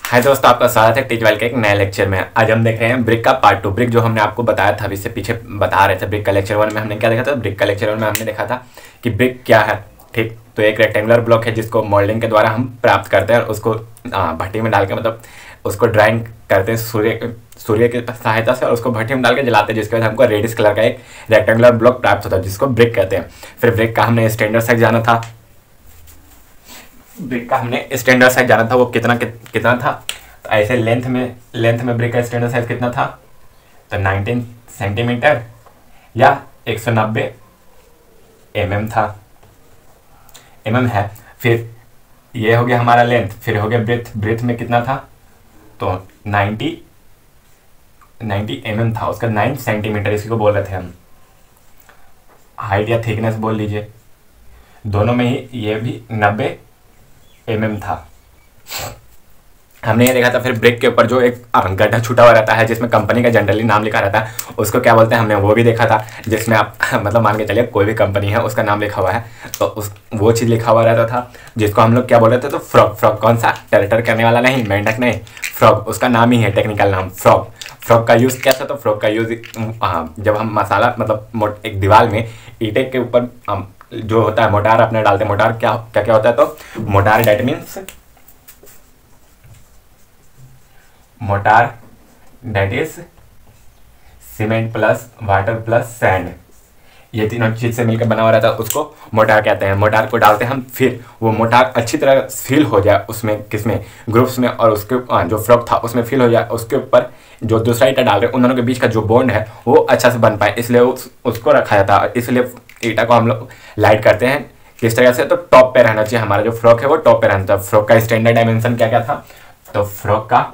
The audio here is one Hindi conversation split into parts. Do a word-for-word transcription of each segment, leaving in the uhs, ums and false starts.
हाय दोस्तों, आपका स्वागत है टीच वाइल के एक नए लेक्चर में। आज हम देख रहे हैं ब्रिक का पार्ट टू। ब्रिक जो हमने आपको बताया था, अभी से पीछे बता रहे थे। ब्रिक का लेक्चर वन में हमने क्या देखा था? ब्रिक का लेक्चर वन में हमने देखा था कि ब्रिक क्या है। ठीक, तो एक रेक्टेंगुलर ब्लॉक है जिसको मोल्डिंग के द्वारा हम प्राप्त करते हैं और उसको भट्टी में डाल के, मतलब उसको ड्राइंग करते हैं सूर्य सूर्य की सहायता से, और उसको भट्टी में डाल के जलाते हैं, जिसके बाद हमको रेडिस कलर का एक रेक्टेंगुलर ब्लॉक प्राप्त होता है जिसको ब्रिक कहते हैं। फिर ब्रिक का हमने स्टैंडर्ड साइज जाना था। ब्रिक का हमने स्टैंडर्ड साइज जाना था, वो कितना कि, कितना था। तो ऐसे लेंथ में लेंथ में ब्रिक का स्टैंडर्ड साइज कितना था? तो नाइनटीन सेंटीमीटर या एक सौ नब्बे एम एम था, एम एम है। फिर ये हो गया हमारा लेंथ। फिर हो गया ब्रेथ। ब्रेथ में कितना था? तो नाइन्टी नाइन्टी एम एम था, उसका नाइन सेंटीमीटर इसी को बोल रहे थे हम। हाइट या थिकनेस बोल लीजिए, दोनों में ही ये भी नब्बे एम एम था। हमने ये देखा था। फिर ब्रिक के ऊपर जो एक गड्ढा छूटा हुआ रहता है जिसमें कंपनी का जनरली नाम लिखा रहता है, उसको क्या बोलते हैं, हमने वो भी देखा था। जिसमें आप मतलब मान के चलिए कोई भी कंपनी है, उसका नाम लिखा हुआ है, तो उस वो चीज़ लिखा हुआ रहता था जिसको हम लोग क्या बोल रहे थे? तो फ्रॉग। फ्रॉग कौन सा? टेरटर करने वाला नहीं, मेंढक नहीं, फ्रॉग उसका नाम ही है, टेक्निकल नाम फ्रॉग। फ्रॉग का यूज़ क्या था? तो फ्रॉग का यूज़ जब हम मसाला, मतलब एक दीवार में ईंटे के ऊपर जो होता है मोटार अपने डालते हैं। मोटार क्या क्या क्या होता है? तो mortar that means mortar that is cement plus water plus sand, ये तीनों चीज से मिलकर बना हुआ रहता है, उसको मोटार कहते हैं। मोटार को डालते हैं हम, फिर वो मोटार अच्छी तरह फिल हो जाए उसमें, किसमें? ग्रुप्स में, और उसके जो फ्रॉग था उसमें फिल हो जाए, उसके ऊपर जो दूसरा ईटा डाल रहे हैं उन दोनों के बीच का जो बॉन्ड है वो अच्छा से बन पाए, इसलिए उस, उसको रखा जाता है। इसलिए ईटा को हम लोग लाइट करते हैं किस तरह से? तो टॉप पे रहना चाहिए, हमारा जो फ्रॉग है वो टॉप पे रहना चाहिए। फ्रॉग का स्टैंडर्ड डायमेंशन क्या क्या था? तो फ्रॉग का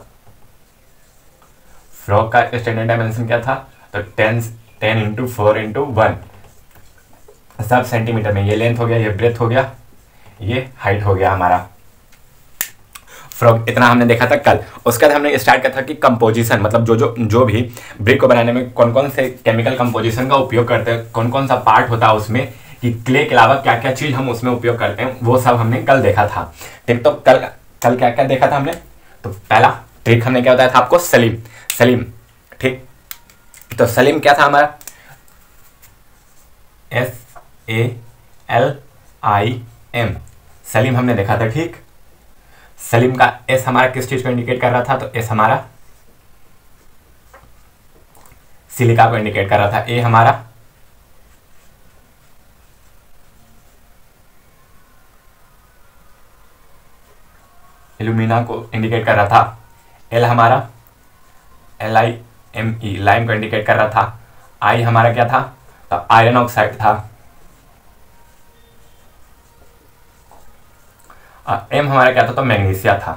फ्रॉग का स्टैंडर्ड डायमेंशन क्या था? तो ten ten into four into one, सब सेंटीमीटर में। ये लेंथ हो गया, ये ब्रेथ हो गया, ये हाइट हो गया हमारा फ्रॉग। इतना हमने देखा था कल। उसके बाद हमने स्टार्ट किया था कि कंपोजिशन, मतलब जो जो जो भी ब्रिक को बनाने में कौन कौन से केमिकल कंपोजिशन का उपयोग करते हैं, कौन कौन सा पार्ट होता है उसमें, कि क्ले के अलावा क्या क्या चीज़ हम उसमें उपयोग करते हैं, वो सब हमने कल देखा था। ठीक, तो कल कल क्या क्या देखा था हमने? तो पहला ट्रिक हमने क्या बताया था आपको? सलीम। सलीम, ठीक। तो सलीम क्या था हमारा? S A L I M, Salim हमने देखा था। ठीक, सलीम का एस हमारा किस चीज को इंडिकेट कर रहा था? तो एस हमारा सिलिका को इंडिकेट कर रहा था। ए हमारा एल्यूमिना को इंडिकेट कर रहा था। एल हमारा L I M E, lime को इंडिकेट कर रहा था। आई हमारा क्या था? तो आयरन ऑक्साइड था। और एम हमारा क्या था? तो मैग्नीशिया था।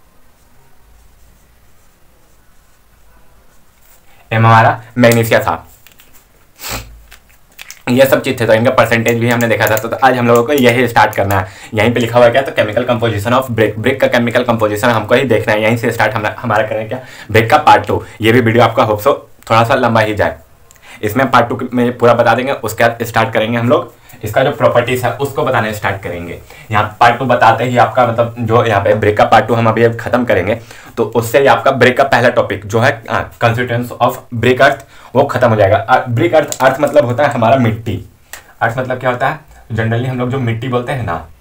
एम हमारा मैग्नीशिया था। ये सब चीज थे, तो इनका परसेंटेज भी हमने देखा था। तो, तो आज हम लोगों को यही स्टार्ट करना है। यहीं पे लिखा हुआ है क्या? तो chemical composition of brick. Brick का केमिकल कंपोजिशन हमको ही देखना है, यहीं से स्टार्ट हमारा हमारा करें क्या? ब्रिक का पार्ट टू। ये भी वीडियो आपका होप सो थोड़ा सा लंबा ही जाए, इसमें पार्ट टू में पूरा बता देंगे। उसके बाद स्टार्ट करेंगे हम लोग इसका जो प्रॉपर्टीज है उसको बताने स्टार्ट करेंगे। यहाँ पार्ट टू बताते ही आपका, मतलब जो यहाँ पे ब्रिक का पार्ट टू हम अभी खत्म करेंगे, तो उससे ही आपका ब्रिक का पहला टॉपिक जो है कंस्टिट्यूएंट्स ऑफ ब्रिक अर्थ, वो खत्म हो जाएगा। ब्रिक अर्थ, अर्थ मतलब होता है हमारा मिट्टी। अर्थ मतलब क्या होता है? जनरली हम लोग जो मिट्टी बोलते हैं ना,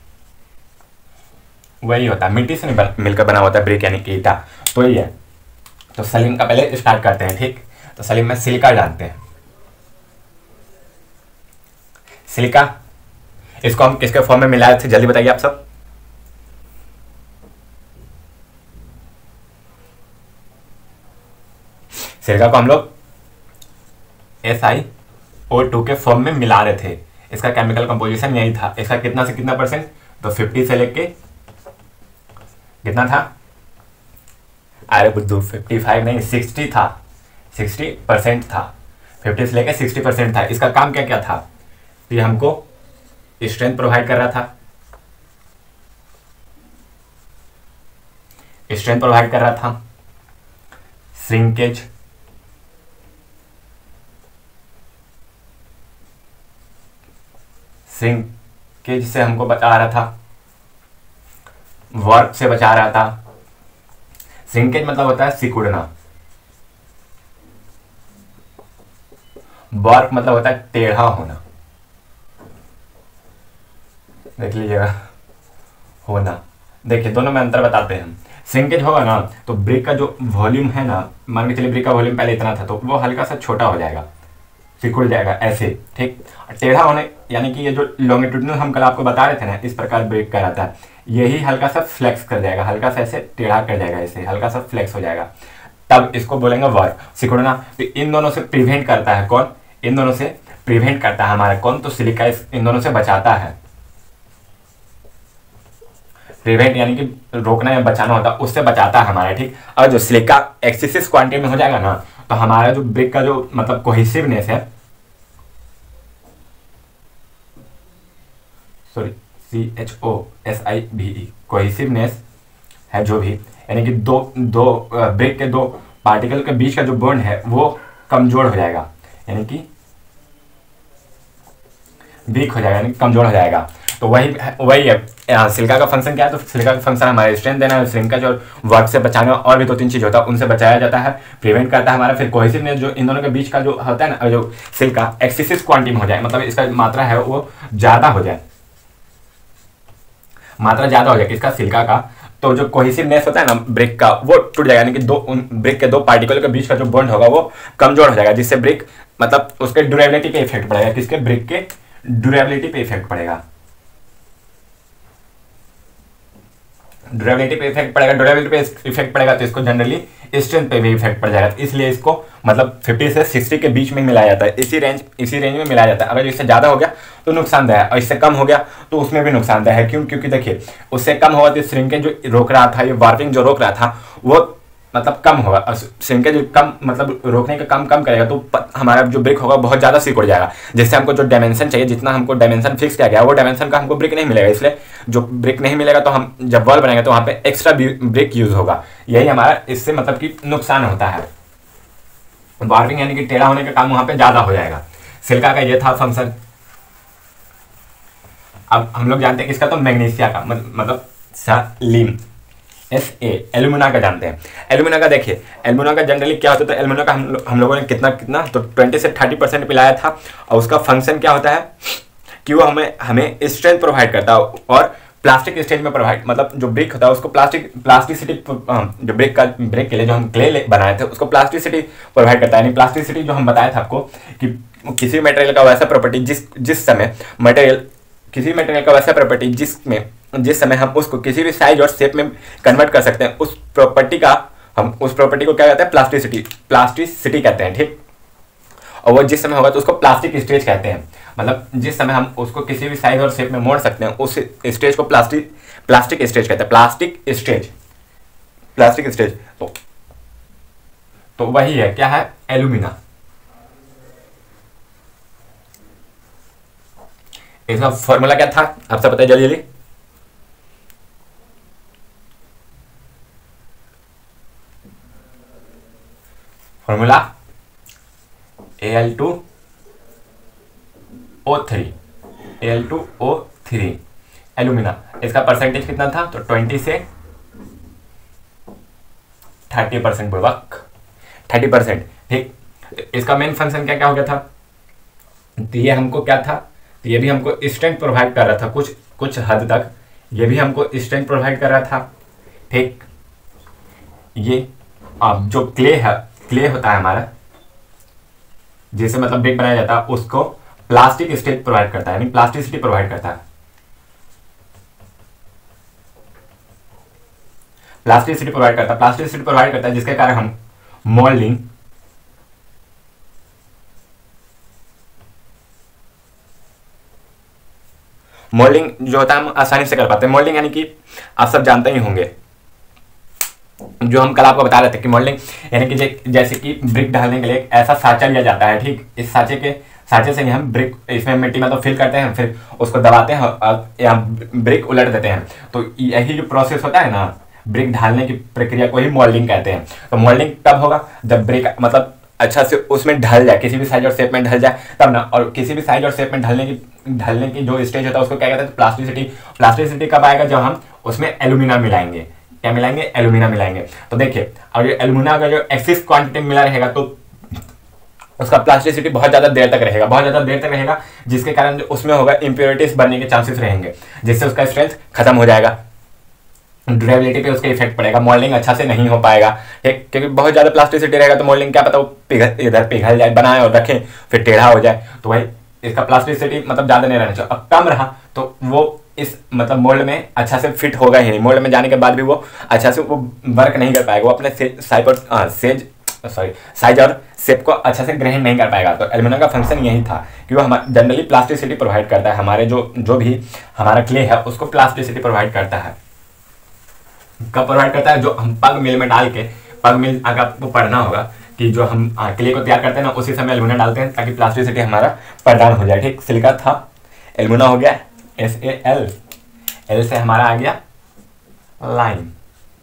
वही होता है, मिट्टी से बन, मिलकर बना होता है ब्रिक, यानी कि ईटा। तो ये है। तो सलीम का पहले स्टार्ट करते हैं। ठीक, तो सलीम में सिलिका जानते हैं। सिलिका, इसको हम किसके फॉर्म में मिलाए थे? जल्दी बताइए आप सब। सिलिका को हम लोग एस आई ओ टू के फॉर्म में मिला रहे थे। इसका केमिकल कंपोजिशन यही था। इसका कितना से कितना परसेंट? तो फिफ्टी से लेके कितना था? अरे बुद्धू, फिफ्टी फाइव नहीं, सिक्सटी था। सिक्सटी परसेंट था। फिफ्टी से लेके सिक्सटी परसेंट था। इसका काम क्या क्या था? ये हमको स्ट्रेंथ प्रोवाइड कर रहा था, स्ट्रेंथ प्रोवाइड कर रहा था, श्रिंकेज, श्रिंकेज से हमको बचा रहा था, वर्क से बचा रहा था, श्रिंकेज मतलब होता है सिकुड़ना, वार्प मतलब होता है टेढ़ा होना, देख लीजिएगा होना। देखिए दोनों में अंतर बताते हैं हम। श्रिंकेज होगा ना तो ब्रिक का जो वॉल्यूम है ना, मान के चलिए ब्रिक का वॉल्यूम पहले इतना था तो वो हल्का सा छोटा हो जाएगा, सिकुड़ जाएगा ऐसे, ठीक। टेढ़ा होने यानी कि ये जो लॉन्गिट्यूडनल हम कल आपको बता रहे थे ना, इस प्रकार ब्रेक का रहता है, यही हल्का सा फ्लेक्स कर जाएगा, हल्का सा ऐसे टेढ़ा कर जाएगा, ऐसे हल्का सा फ्लेक्स हो जाएगा, तब इसको बोलेंगे वार्प, सिकुड़ना। तो इन दोनों से प्रिवेंट करता है कौन, इन दोनों से प्रिवेंट करता है हमारा कौन, तो सिलिका इन दोनों से बचाता है। प्रिवेंट यानी कि रोकना या बचाना होता है, उससे बचाता है हमारा, ठीक। और जो सिलिका एक्सेसिव क्वांटिटी में हो जाएगा ना तो हमारा जो ब्रिक का जो मतलब कोहेसिवनेस है, sorry C H O S I B E, cohesiveness है जो भी, यानी कि दो दो ब्रिक के दो पार्टिकल के बीच का जो बॉन्ड है वो कमजोर हो जाएगा, यानी कि वीक हो जाएगा, यानी कमजोर हो जाएगा। तो वही वही है सिलिका का फंक्शन क्या है, तो सिलिका का फंक्शन हमारा स्ट्रेंथ देना है, श्रिंकेज और वर्क से बचाना, और भी दो तीन चीज होता है उनसे बचाया जाता है, प्रिवेंट करता है हमारा। फिर कोहेसिवनेस जो इन दोनों के बीच का जो होता है ना, जो सिलिका एक्सेसिव क्वांटिटी में हो जाए, मतलब इसका मात्रा है वो ज्यादा हो जाए, मात्रा ज्यादा हो जाए किसका, सिलिका का, तो जो कोहेसिवनेस होता है ना ब्रिक का वो टूट जाएगा, यानी कि दो उन ब्रिक के दो पार्टिकल के बीच का जो बॉन्ड होगा वो कमजोर हो जाएगा, जिससे ब्रिक मतलब उसके ड्यूरेबिलिटी पे इफेक्ट पड़ेगा, किसके, ब्रिक के ड्यूरेबिलिटी पे इफेक्ट पड़ेगा, ड्यूरेबिलिटी पे इफेक्ट पड़ेगा, ड्यूरेबिलिटी पे इफेक्ट पड़ेगा तो इसको जनरली स्ट्रेंथ पे भी इफेक्ट पड़ जाएगा, इसलिए इसको मतलब फिफ्टी से सिक्सटी के बीच में मिलाया जाता है, इसी रेंज इसी रेंज में मिलाया जाता है। अगर इससे ज़्यादा हो गया तो नुकसानदायक है, और इससे कम हो गया तो उसमें भी नुकसानदायक है। क्यों, क्योंकि देखिए उससे कम होगा तो श्रिंकेज जो रोक रहा था, ये वार्पिंग जो रोक रहा था वो मतलब कम होगा, और श्रिंकेज कम मतलब रोकने का काम कम करेगा तो हमारा जो ब्रिक होगा बहुत ज़्यादा सिकुड़ जाएगा, जिससे हमको जो डायमेंशन चाहिए, जितना हमको डायमेंशन फिक्स किया गया वो डायमेंशन का हमको ब्रिक नहीं मिलेगा, इसलिए जो ब्रिक नहीं मिलेगा तो हम जब वॉल बनाएंगे तो वहाँ पे एक्स्ट्रा ब्रिक यूज होगा, यही हमारा इससे मतलब कि नुकसान होता है। वार्पिंग यानी कि टेढ़ा होने का काम वहाँ पे ज़्यादा हो जाएगा। सिलिका का ये था फंक्शन। अब हम लोग जानते हैं किसका, तो मैग्नीशिया का मतलब सलीम, एस ए एल्यूमिना का जानते हैं। एल्यूमिना का देखिए, एल्यूमिना का जनरली क्या होता है, तो एल्यूमिना का हम हम लोगों ने कितना कितना तो ट्वेंटी से थर्टी परसेंट पिलाया था, और उसका फंक्शन क्या होता है कि वो हमें हमें स्ट्रेंथ प्रोवाइड करता है, और प्लास्टिक स्टेज में प्रोवाइड मतलब जो ब्रिक होता है उसको प्लास्टिक प्लास्टिसिटी जो ब्रिक का ब्रिक के लिए जो हम क्ले बनाए थे उसको प्लास्टिसिटी प्रोवाइड करता है। यानी प्लास्टिसिटी जो हम बताया था आपको कि किसी मटेरियल का वैसा प्रॉपर्टी जिस जिस समय मटेरियल किसी मटेरियल का वैसा प्रॉपर्टी जिसमें जिस समय हम उसको किसी भी साइज और शेप में कन्वर्ट कर सकते हैं, उस प्रॉपर्टी का हम उस प्रॉपर्टी को क्या कहते हैं, प्लास्टिसिटी प्लास्टिसिटी कहते हैं, ठीक। और वो जिस समय होगा तो उसको प्लास्टिक स्टेज कहते हैं, मतलब जिस समय हम उसको किसी भी साइज और शेप में मोड़ सकते हैं उस स्टेज को प्लास्टिक प्लास्टिक स्टेज कहते हैं, प्लास्टिक स्टेज प्लास्टिक स्टेज तो तो वही है, क्या है, एल्यूमिना। इसका फॉर्मूला क्या था आपसे पता है, जल्दी जल्दी, formula A L two O three A L two O three alumina. इसका परसेंटेज कितना था, तो ट्वेंटी से थर्टी परसेंट बुड़वक थर्टी परसेंट, ठीक। इसका मेन फंक्शन क्या क्या हो गया था, तो ये हमको क्या था, तो ये भी हमको स्ट्रेंथ प्रोवाइड कर रहा था कुछ कुछ हद तक, ये भी हमको स्ट्रेंथ प्रोवाइड कर रहा था, ठीक। ये अब जो क्ले है क्ले होता है हमारा जिससे मतलब ब्रिक बनाया जाता है उसको प्लास्टिक स्टेज प्रोवाइड करता है, यानी प्लास्टिसिटी प्रोवाइड करता है, प्लास्टिसिटी प्रोवाइड करता है प्लास्टिसिटी प्रोवाइड करता है जिसके कारण हम मोल्डिंग मोल्डिंग जो होता है हम आसानी से कर पाते हैं। मोल्डिंग यानी कि आप सब जानते ही होंगे, जो हम कल आपको बता रहे थे कि मोल्डिंग यानी कि जैसे कि ब्रिक डालने के लिए ऐसा साँचा लिया जाता है, ठीक। इस साँचे के साँचे से ही हम ब्रिक इसमें मिट्टी में तो फिल करते हैं, फिर उसको दबाते हैं या ब्रिक उलट देते हैं, तो यही जो प्रोसेस होता है ना ब्रिक ढालने की प्रक्रिया को ही मोल्डिंग कहते हैं। तो मोल्डिंग कब होगा, जब ब्रिक मतलब अच्छा से उसमें ढल जाए, किसी भी साइज और शेप में ढल जाए तब ना, और किसी भी साइज और शेप में ढलने की ढलने की जो स्टेज होता है उसको क्या कहते हैं, प्लास्टिसिटी। प्लास्टिसिटी कब आएगा, जब हम उसमें एल्यूमिना मिलाएंगे, क्या मिलाएंगे, एल्यूमिना मिलाएंगे। तो देखिए और ये एल्यूमिना का जो एक्सिस क्वांटिटी मिला रहेगा तो उसका प्लास्टिसिटी बहुत ज़्यादा देर तक रहेगा, बहुत ज़्यादा देर तक रहेगा, जिसके कारण जो उसमें होगा इम्प्योरिटीज बनने के चांसेस रहेंगे, जिससे उसका स्ट्रेंथ खत्म हो जाएगा, ड्यूरेबिलिटी पे उसका इफेक्ट पड़ेगा, मोल्डिंग अच्छा से नहीं हो पाएगा, ठीक, क्योंकि बहुत ज़्यादा प्लास्टिसिटी रहेगा तो मोल्डिंग क्या पता वो पिघल इधर पिघल जाए, बनाए और रखें फिर टेढ़ा हो जाए, तो भाई इसका प्लास्टिसिटी मतलब ज़्यादा नहीं रहना चाहिए। अब कम रहा तो वो इस मतलब मोल्ड में अच्छा से फिट होगा ही नहीं, मोल्ड में जाने के बाद भी वो अच्छा से वो वर्क नहीं कर पाएगा, वो अपने साइज और सेज सॉरी साइज और शेप को अच्छा से ग्रहण नहीं कर पाएगा। तो एल्यूमिनियम का फंक्शन यही था कि वो हमारे जनरली प्लास्टिसिटी प्रोवाइड करता है, हमारे जो जो भी हमारा क्ले है उसको प्लास्टिसिटी प्रोवाइड करता है। कब प्रोवाइड करता है, जो हम पग मिल में डाल के, पग मिल अगर आपको पढ़ना होगा कि जो हम क्ले को तैयार करते हैं ना उसी समय एल्यूमिनियम डालते हैं ताकि प्लास्टिसिटी हमारा प्रदान हो जाए, ठीक। सिलिका था, एल्यूमिनियम हो गया एस ए एल, एल से हमारा आ गया लाइम,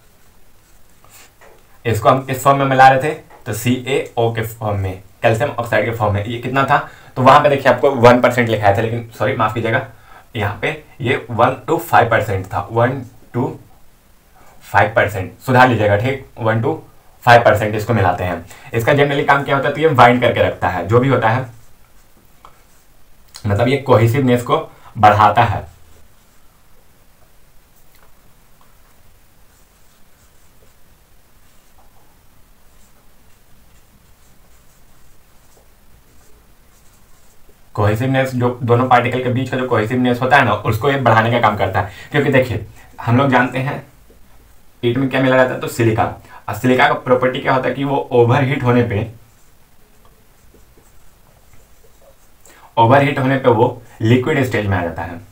इसको हम इस फॉर्म में मिला रहे थे तो सी ए ओ के फॉर्म में, कैल्शियम ऑक्साइड के फॉर्म में। ये कितना था तो वहां पे देखिए आपको वन परसेंट लिखाया था, लेकिन सॉरी माफ कीजिएगा यहाँ पे ये वन टू फाइव परसेंट था, वन टू फाइव परसेंट सुधार लीजिएगा, ठीक, वन टू फाइव परसेंट इसको मिलाते हैं। इसका जनरली काम क्या होता है तो ये बाइंड करके रखता है, जो भी होता है मतलब ये कोहेसिवनेस को बढ़ाता है। कोहेसिवनेस जो दोनों पार्टिकल के बीच का जो कोहेसिवनेस होता है ना उसको ये बढ़ाने का काम करता है, क्योंकि देखिए हम लोग जानते हैं ईट में क्या मिला रहता है तो सिलिका, और सिलिका का प्रॉपर्टी क्या होता है कि वो ओवरहीट होने पे ओवरहीट होने पे वो लिक्विड स्टेज में आ जाता है,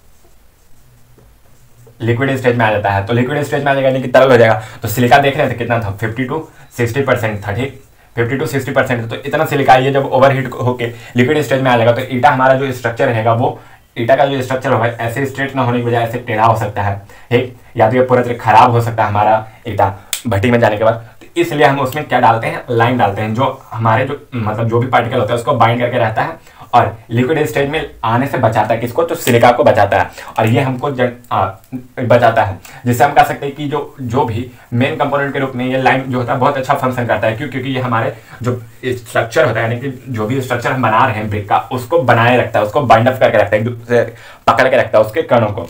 लिक्विड स्टेज में आ जाता है। तो लिक्विड स्टेज में आ जाएगा यानी कि तरल हो जाएगा। तो सिलिका देख रहे थे कितना था, फिफ्टी टू सिक्सटी परसेंट था, ठीक, फिफ्टी टू सिक्सटी परसेंट। तो इतना सिलिका ये जब ओवरहीट होके लिक्विड स्टेज में आ जाएगा तो ईटा हमारा जो स्ट्रक्चर रहेगा वो ईटा का जो स्ट्रक्चर होगा ऐसे स्ट्रेट ना होने की बजाय ऐसे टेढ़ा हो सकता है, ठीक, या तो ये पूरा तरह खराब हो सकता है हमारा ईटा भट्टी में जाने के बाद। तो इसलिए हम उसमें क्या डालते हैं, लाइम डालते हैं, जो हमारे जो मतलब जो भी पार्टिकल होता है उसको बाइंड करके रहता है और लिक्विड स्टेज में आने से बचाता है, किसको, तो सिलिका को बचाता है। और ये हमको जन, आ, बचाता है, जिससे हम कह सकते हैं कि जो जो भी मेन कंपोनेंट के रूप में ये लाइम जो होता है बहुत अच्छा फंक्शन करता है। क्यों, क्योंकि ये हमारे जो स्ट्रक्चर होता है यानी कि जो भी स्ट्रक्चर हम बना रहे हैं ब्रिक का उसको बनाए रखता है, उसको बाइंड अप करके रखता है, एक दूसरे पकड़ के रखता है उसके कणों को।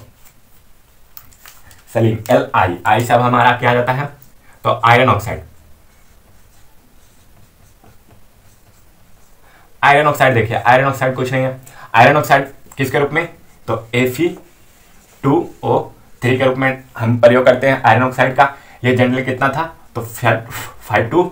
सलीम एल आई, आई से अब हमारा क्या आ जाता है तो आयरन ऑक्साइड। आयरन ऑक्साइड देखिए, आयरन ऑक्साइड कुछ नहीं है, आयरन ऑक्साइड किसके रूप में तो F E two O three के रूप में हम प्रयोग करते हैं आयरन ऑक्साइड का। ये जनरली कितना था तो फाइव टू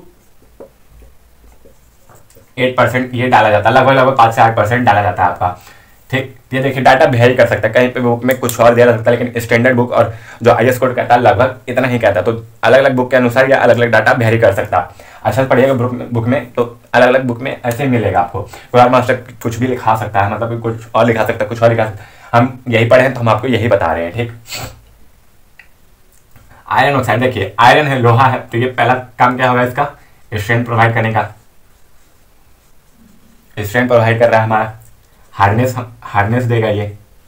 एट परसेंट ये डाला जाता है, लगभग लगभग पाँच से आठ परसेंट डाला जाता है आपका, ठीक। ये देखिए डाटा वेरी कर सकता है, कहीं पे बुक में कुछ और दिया जा सकता है, लेकिन स्टैंडर्ड बुक और जो आई एस कोड कहता है लगभग इतना ही कहता है। तो अलग अलग बुक के अनुसार या अलग अलग डाटा वेरी कर सकता है। अच्छा से पढ़िएगा बुक में, बुक में तो अलग अलग बुक में ऐसे ही मिलेगा आपको। कोई और मास्टर कुछ भी लिखा सकता है, मतलब कुछ और लिखा सकता है, कुछ और लिखा सकता है, हम यही पढ़े हैं तो हम आपको यही बता रहे हैं, ठीक। आयरन ऑक्साइड देखिए, आयरन है, लोहा है, तो ये पहला काम क्या होगा इसका, स्ट्रेंथ प्रोवाइड करने का, स्ट्रेंथ प्रोवाइड कर रहा है हमारा, हार्डनेस हार्डनेस देगा ये,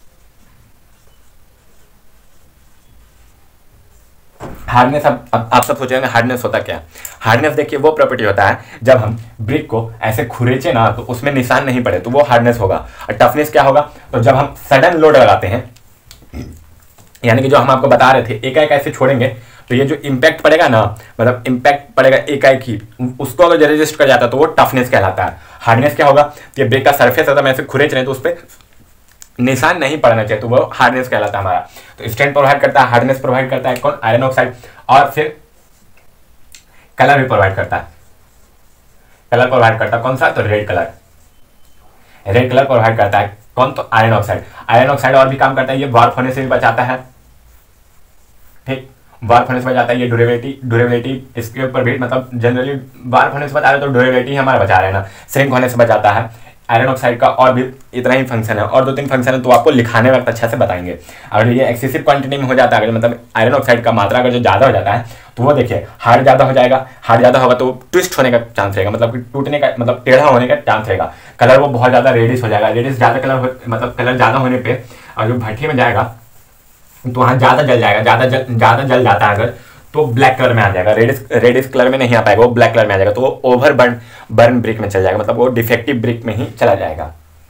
हार्डनेस। अब अब आप सब सोचेंगे हार्डनेस होता क्या, हार्डनेस देखिए वो प्रॉपर्टी होता है जब हम ब्रिक को ऐसे खुरेचे ना तो उसमें निशान नहीं पड़े तो वो हार्डनेस होगा। और टफनेस क्या होगा तो जब हम सडन लोड लगाते हैं, यानी कि जो हम आपको बता रहे थे एक एक ऐसे छोड़ेंगे तो ये जो इम्पैक्ट पड़ेगा ना, मतलब इम्पैक्ट पड़ेगा एक एक ही, उसको अगर रेजिस्ट कर जाता है तो वो टफनेस कहलाता है। हार्डनेस क्या होगा, ये ब्रिक का सरफेस है तो हम ऐसे खुरेच रहे हैं तो उस पर निशान नहीं पड़ना चाहिए तो वो हार्डनेस कहलाता है हमारा। तो स्ट्रेंथ प्रोवाइड करता है, हार्डनेस प्रोवाइड करता है कौन, आयरन ऑक्साइड। और फिर कलर भी प्रोवाइड करता है, कलर प्रोवाइड करता है कौन सा तो red colour, red colour provide करता है कौन तो आयरन ऑक्साइड। आयरन ऑक्साइड और भी काम करता है, ये वार्प होने से भी बचाता है, ठीक, वार्प होने से बचाता है। ये ड्यूरेबिलिटी ड्यूरेबिलिटी इसके ऊपर भी मतलब जनरली वार्प होने से बचा रहे तो ड्यूरेबिलिटी हमारा बचा रहे ना, श्रिंक होने से बचाता है। आयरन ऑक्साइड का और भी इतना ही फंक्शन है, और दो तीन फंक्शन है तो आपको लिखाने वक्त अच्छा से बताएंगे। अगर ये एक्सेसिव क्वांटिटी में हो जाता है, अगर मतलब आयरन ऑक्साइड का मात्रा अगर जो ज़्यादा हो जाता है तो वो देखिए हार्ड ज़्यादा हो जाएगा, हार्ड ज़्यादा होगा तो ट्विस्ट होने का चांस रहेगा, मतलब कि टूटने का मतलब टेढ़ा होने का चांस रहेगा। कलर वो बहुत ज़्यादा रेडिश हो जाएगा, रेडिश ज़्यादा कलर हो, मतलब कलर ज़्यादा होने पर और जो भट्टी में जाएगा तो वहाँ ज़्यादा जल जाएगा, ज़्यादा जल ज़्यादा जल जाता है अगर तो ब्लैक कलर में आ जाएगा, रेडिश रेडिश कलर में नहीं आ पाएगा, वो ब्लैक कलर में आ जाएगा, तो वो ओवर बर्न बर्न ब्रिक में चल जाएगा, मतलब वो डिफेक्टिव ब्रिक में ही चला जाएगा।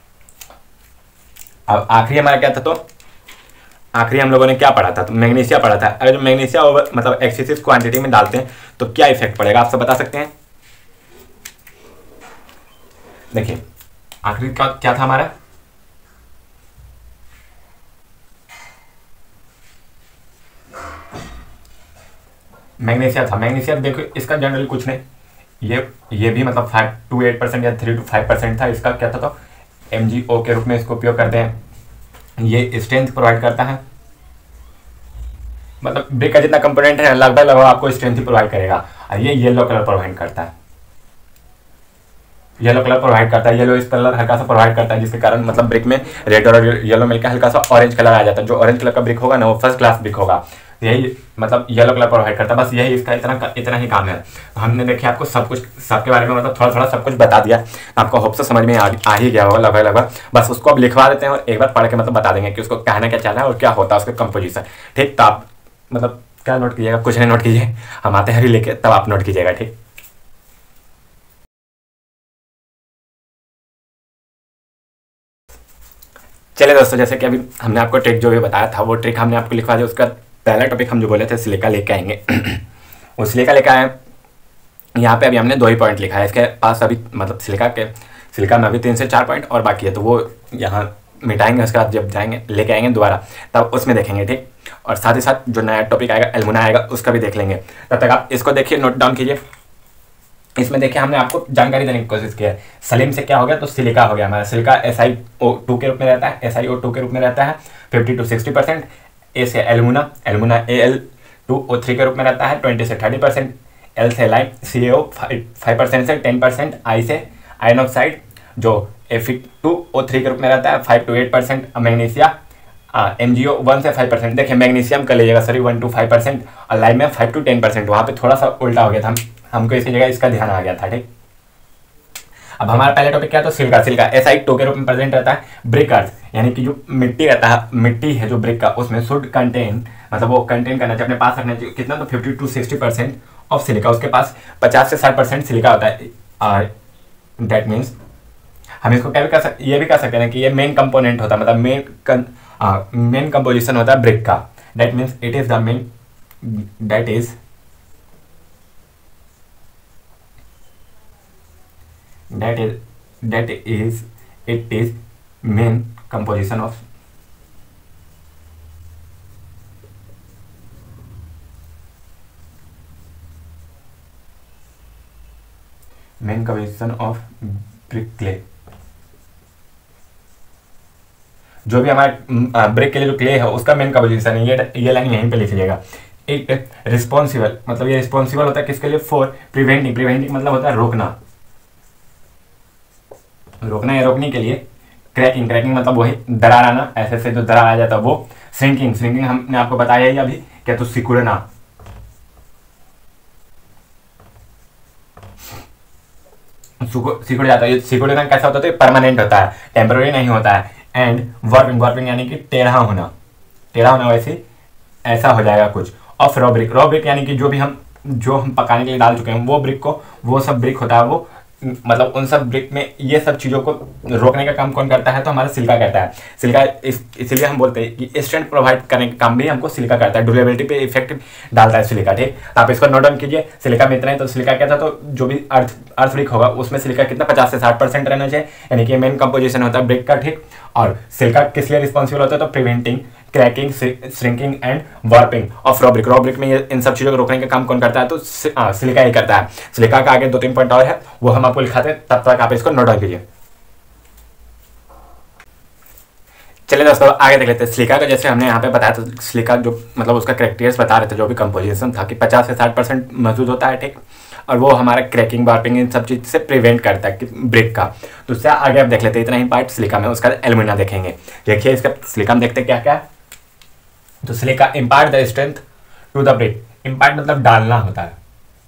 अब आखिरी हमारा क्या था, तो आखिरी हम लोगों ने क्या पढ़ा था, तो मैग्नीशिया पढ़ा था। अगर मैग्नीशिया ओवर मतलब एक्सेसिव क्वांटिटी में डालते हैं तो क्या इफेक्ट पड़ेगा, आप सब बता सकते हैं। देखिए आखिरी क्या क्या था हमारा, मैग्नीशिया था। मैग्नीशिया देखो इसका जनरली कुछ नहीं, ये ये भी मतलब फाइव टू एट परसेंट या थ्री टू फाइव परसेंट था। इसका क्या था, तो एम जी ओ के रूप में इसको उपयोग करते हैं। ये स्ट्रेंथ प्रोवाइड करता है, मतलब ब्रिक का जितना कंपोनेंट है लगभग लगभग आपको स्ट्रेंथ ही प्रोवाइड करेगा। और ये येलो कलर प्रोवाइड करता है, येलो कलर प्रोवाइड करता है, येलो इस कलर हल्का सा प्रोवाइड करता है, जिसके कारण मतलब ब्रिक में रेड और येलो मिलकर हल्का सा ऑरेंज कलर आ जाता है। जो ऑरेंज कलर का ब्रिक होगा ना वो फर्स्ट क्लास ब्रिक होगा, यही मतलब येलो कलर प्रोवाइड करता है। बस यही इसका इतना इतना ही काम है। तो हमने देखिए आपको सब कुछ सबके बारे में मतलब थोड़ा थोड़ा सब कुछ बता दिया, आपको होप से समझ में आ, आ ही गया होगा लगभग लगभग। बस उसको अब लिखवा देते हैं और एक बार पढ़ के मतलब बता देंगे कि उसको कहना क्या चाह रहा है और क्या होता है उसका कंपोजिशन। ठीक, तो आप मतलब क्या नोट कीजिएगा, कुछ नहीं नोट कीजिए, हम आते हैं अभी लेके, तब आप नोट कीजिएगा। ठीक, चलिए दोस्तों, जैसे कि अभी हमने आपको ट्रिक जो भी बताया था वो ट्रिक हमने आपको लिखवा दिया। उसका पहला टॉपिक हम जो बोले थे सिलिका लेके आएंगे वो सिलिका लेके आए। यहाँ पे अभी हमने दो ही पॉइंट लिखा है, इसके पास अभी मतलब सिलिका के सिलिका में अभी तीन से चार पॉइंट और बाकी है, तो वो यहाँ मिटाएंगे। उसके बाद जब जाएंगे लेके आएंगे दोबारा तब उसमें देखेंगे। ठीक, और साथ ही साथ जो नया टॉपिक आएगा एल्मुना आएगा उसका भी देख लेंगे। तब तक आप इसको देखिए, नोट डाउन कीजिए। इसमें देखिए हमने आपको जानकारी देने की कोशिश की है। सलीम से क्या हो गया, तो सिलिका हो गया हमारा। Silica S I O two के रूप में रहता है, एस आई ओ टू के रूप में रहता है fifty to sixty percent. A से alumina, alumina A L two O three के रूप में रहता है ट्वेंटी से थर्टी परसेंट। एल से lime C A O five percent से टेन परसेंट। आई से आयन ऑक्साइड जो एफ टू ओ थ्री के रूप में रहता है five to eight percent. Magnesia M G O one से फाइव परसेंट। देखिए मैग्नीशियम कर लीजिएगा sorry one to five percent और लाइम में फाइव टू टेन परसेंट। वहाँ पे थोड़ा सा उल्टा हो गया था, हमको इसकी जगह इसका ध्यान आ गया था। ठीक, अब हमारा पहला टॉपिक क्या है, तो silica. Silica S I two के रूप में प्रेजेंट रहता है। ब्रिक अर्थ यानी कि जो मिट्टी रहता है, मिट्टी है जो ब्रिक का, उसमें शुड कंटेन मतलब वो कंटेन करना चाहिए, अपने पास रखना चाहिए कितना, तो fifty to sixty percent of silica. उसके पास पचास से साठ परसेंट सिलिका होता है। दैट मीन्स हम इसको क्या भी कर सकते, ये भी कर सकते हैं कि ये मेन कंपोनेंट होता है, मतलब मेन मेन कंपोजिशन होता है ब्रिक का। That means it is the main that is that is that is it is main composition of main composition of brick clay। जो भी हमारे ब्रिक के लिए जो क्ले है उसका मेन कंपोजिशन है, ये ये लाइन यहीं पे लिख लीजिएगा। एक रिस्पॉन्सिबल मतलब ये रिस्पॉन्सिबल होता है किसके लिए, फॉर प्रिवेंटिंग। प्रिवेंटिंग मतलब होता है रोकना, रोकना या रोकने के लिए। क्रैकिंग, क्रैकिंग मतलब वही दरार आना, ऐसे से जो दरार आ जाता है वो। श्रिंकिंग, श्रिंकिंग हमने आपको बताया ही अभी, क्या तो सिकुड़ना। सिकुड़ जाता है, सिकुड़ना कैसा होता है, तो परमानेंट होता है, टेम्पररी नहीं होता है। एंड वार्पिंग, वार्पिंग यानी कि टेढ़ा होना, टेढ़ा होना वैसे ऐसा हो जाएगा कुछ। Of raw brick, raw brick यानी कि जो भी हम जो हम पकाने के लिए डाल चुके हैं वो ब्रिक को, वो सब ब्रिक होता है वो, मतलब उन सब ब्रिक में ये सब चीज़ों को रोकने का काम कौन करता है, तो हमारा सिलिका करता है। सिलिका इस इसलिए हम बोलते हैं कि स्ट्रेंथ प्रोवाइड करने का काम भी हमको सिलिका करता है, ड्यूरेबिलिटी पे इफेक्ट डालता है सिलिका। ठीक, आप इसको नोट डाउन कीजिए। सिलिका में इतना है, तो सिलिका क्या था, तो जो भी अर्थ अर्थ ब्रिक होगा उसमें सिलिका कितना पचास से साठ परसेंट रहना चाहिए, यानी कि मेन कंपोजिशन होता है ब्रिक का। ठीक, और सिलिका किस लिए रिस्पॉन्सिबल होता है, तो preventing, cracking, shrinking and warping of raw brick. Raw brick में ये इन सब चीज़ों को रोकने का काम कौन करता है, तो सिलिका ही करता है। सिलिका का आगे दो तीन पॉइंट और है, वो हम आपको लिखाते हैं, तब तक आप इसको नोट डाउन कीजिए। चलिए दोस्तों आगे देख लेते हैं सिलिका का। जैसे हमने यहाँ पे बताया था, सिलिका जो मतलब उसका कैरेक्टर्स बता रहे थे, जो भी कंपोजिशन था कि पचास से साठ परसेंट मौजूद होता है। ठीक, और वो हमारा क्रैकिंग, वार्पिंग इन सब चीज़ से प्रिवेंट करता है कि ब्रिक का। तो उससे आगे आप देख लेते हैं, इतना ही पार्ट सिलिका में। उसका एल्यूमिना देखेंगे। देखिए इसका सिलिका में देखते हैं क्या क्या है, तो silica impart the strength to the brick. Impart मतलब डालना होता है।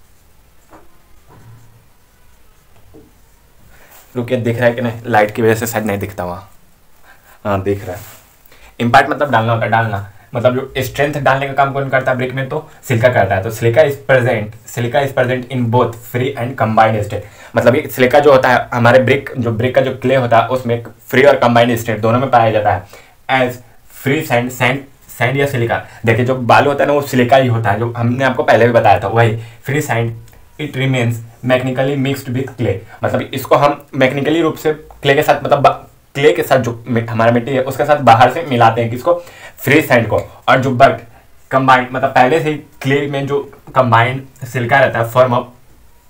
रुकिए, दिख रहा है कि नहीं, लाइट की वजह से शायद नहीं दिखता वहाँ। हाँ दिख रहा है। इम्पार्ट मतलब डालना होता है, डालना। मतलब जो स्ट्रेंथ डालने का काम कौन करता है ब्रिक में, तो सिलिका करता है। तो silica is present silica is present in both free and combined state. मतलब ये सिलिका जो होता है हमारे ब्रिक जो ब्रिक का जो क्ले होता है उसमें फ्री और कंबाइंड स्टेट दोनों में पाया जाता है। As free sand sand sand या सिलिका, देखिए जो बालू होता है ना वो सिलिका ही होता है, जो हमने आपको पहले भी बताया था वही free sand it remains mechanically mixed with clay. मतलब इसको हम मैकेनिकली रूप से क्ले के साथ मतलब क्ले के साथ जो हमारा मिट्टी है उसके साथ बाहर से मिलाते हैं किसको, फ्री सैंड को। और जो बट कंबाइंड मतलब पहले से ही क्ले में जो कंबाइंड सिलिका रहता है फॉर्म ऑफ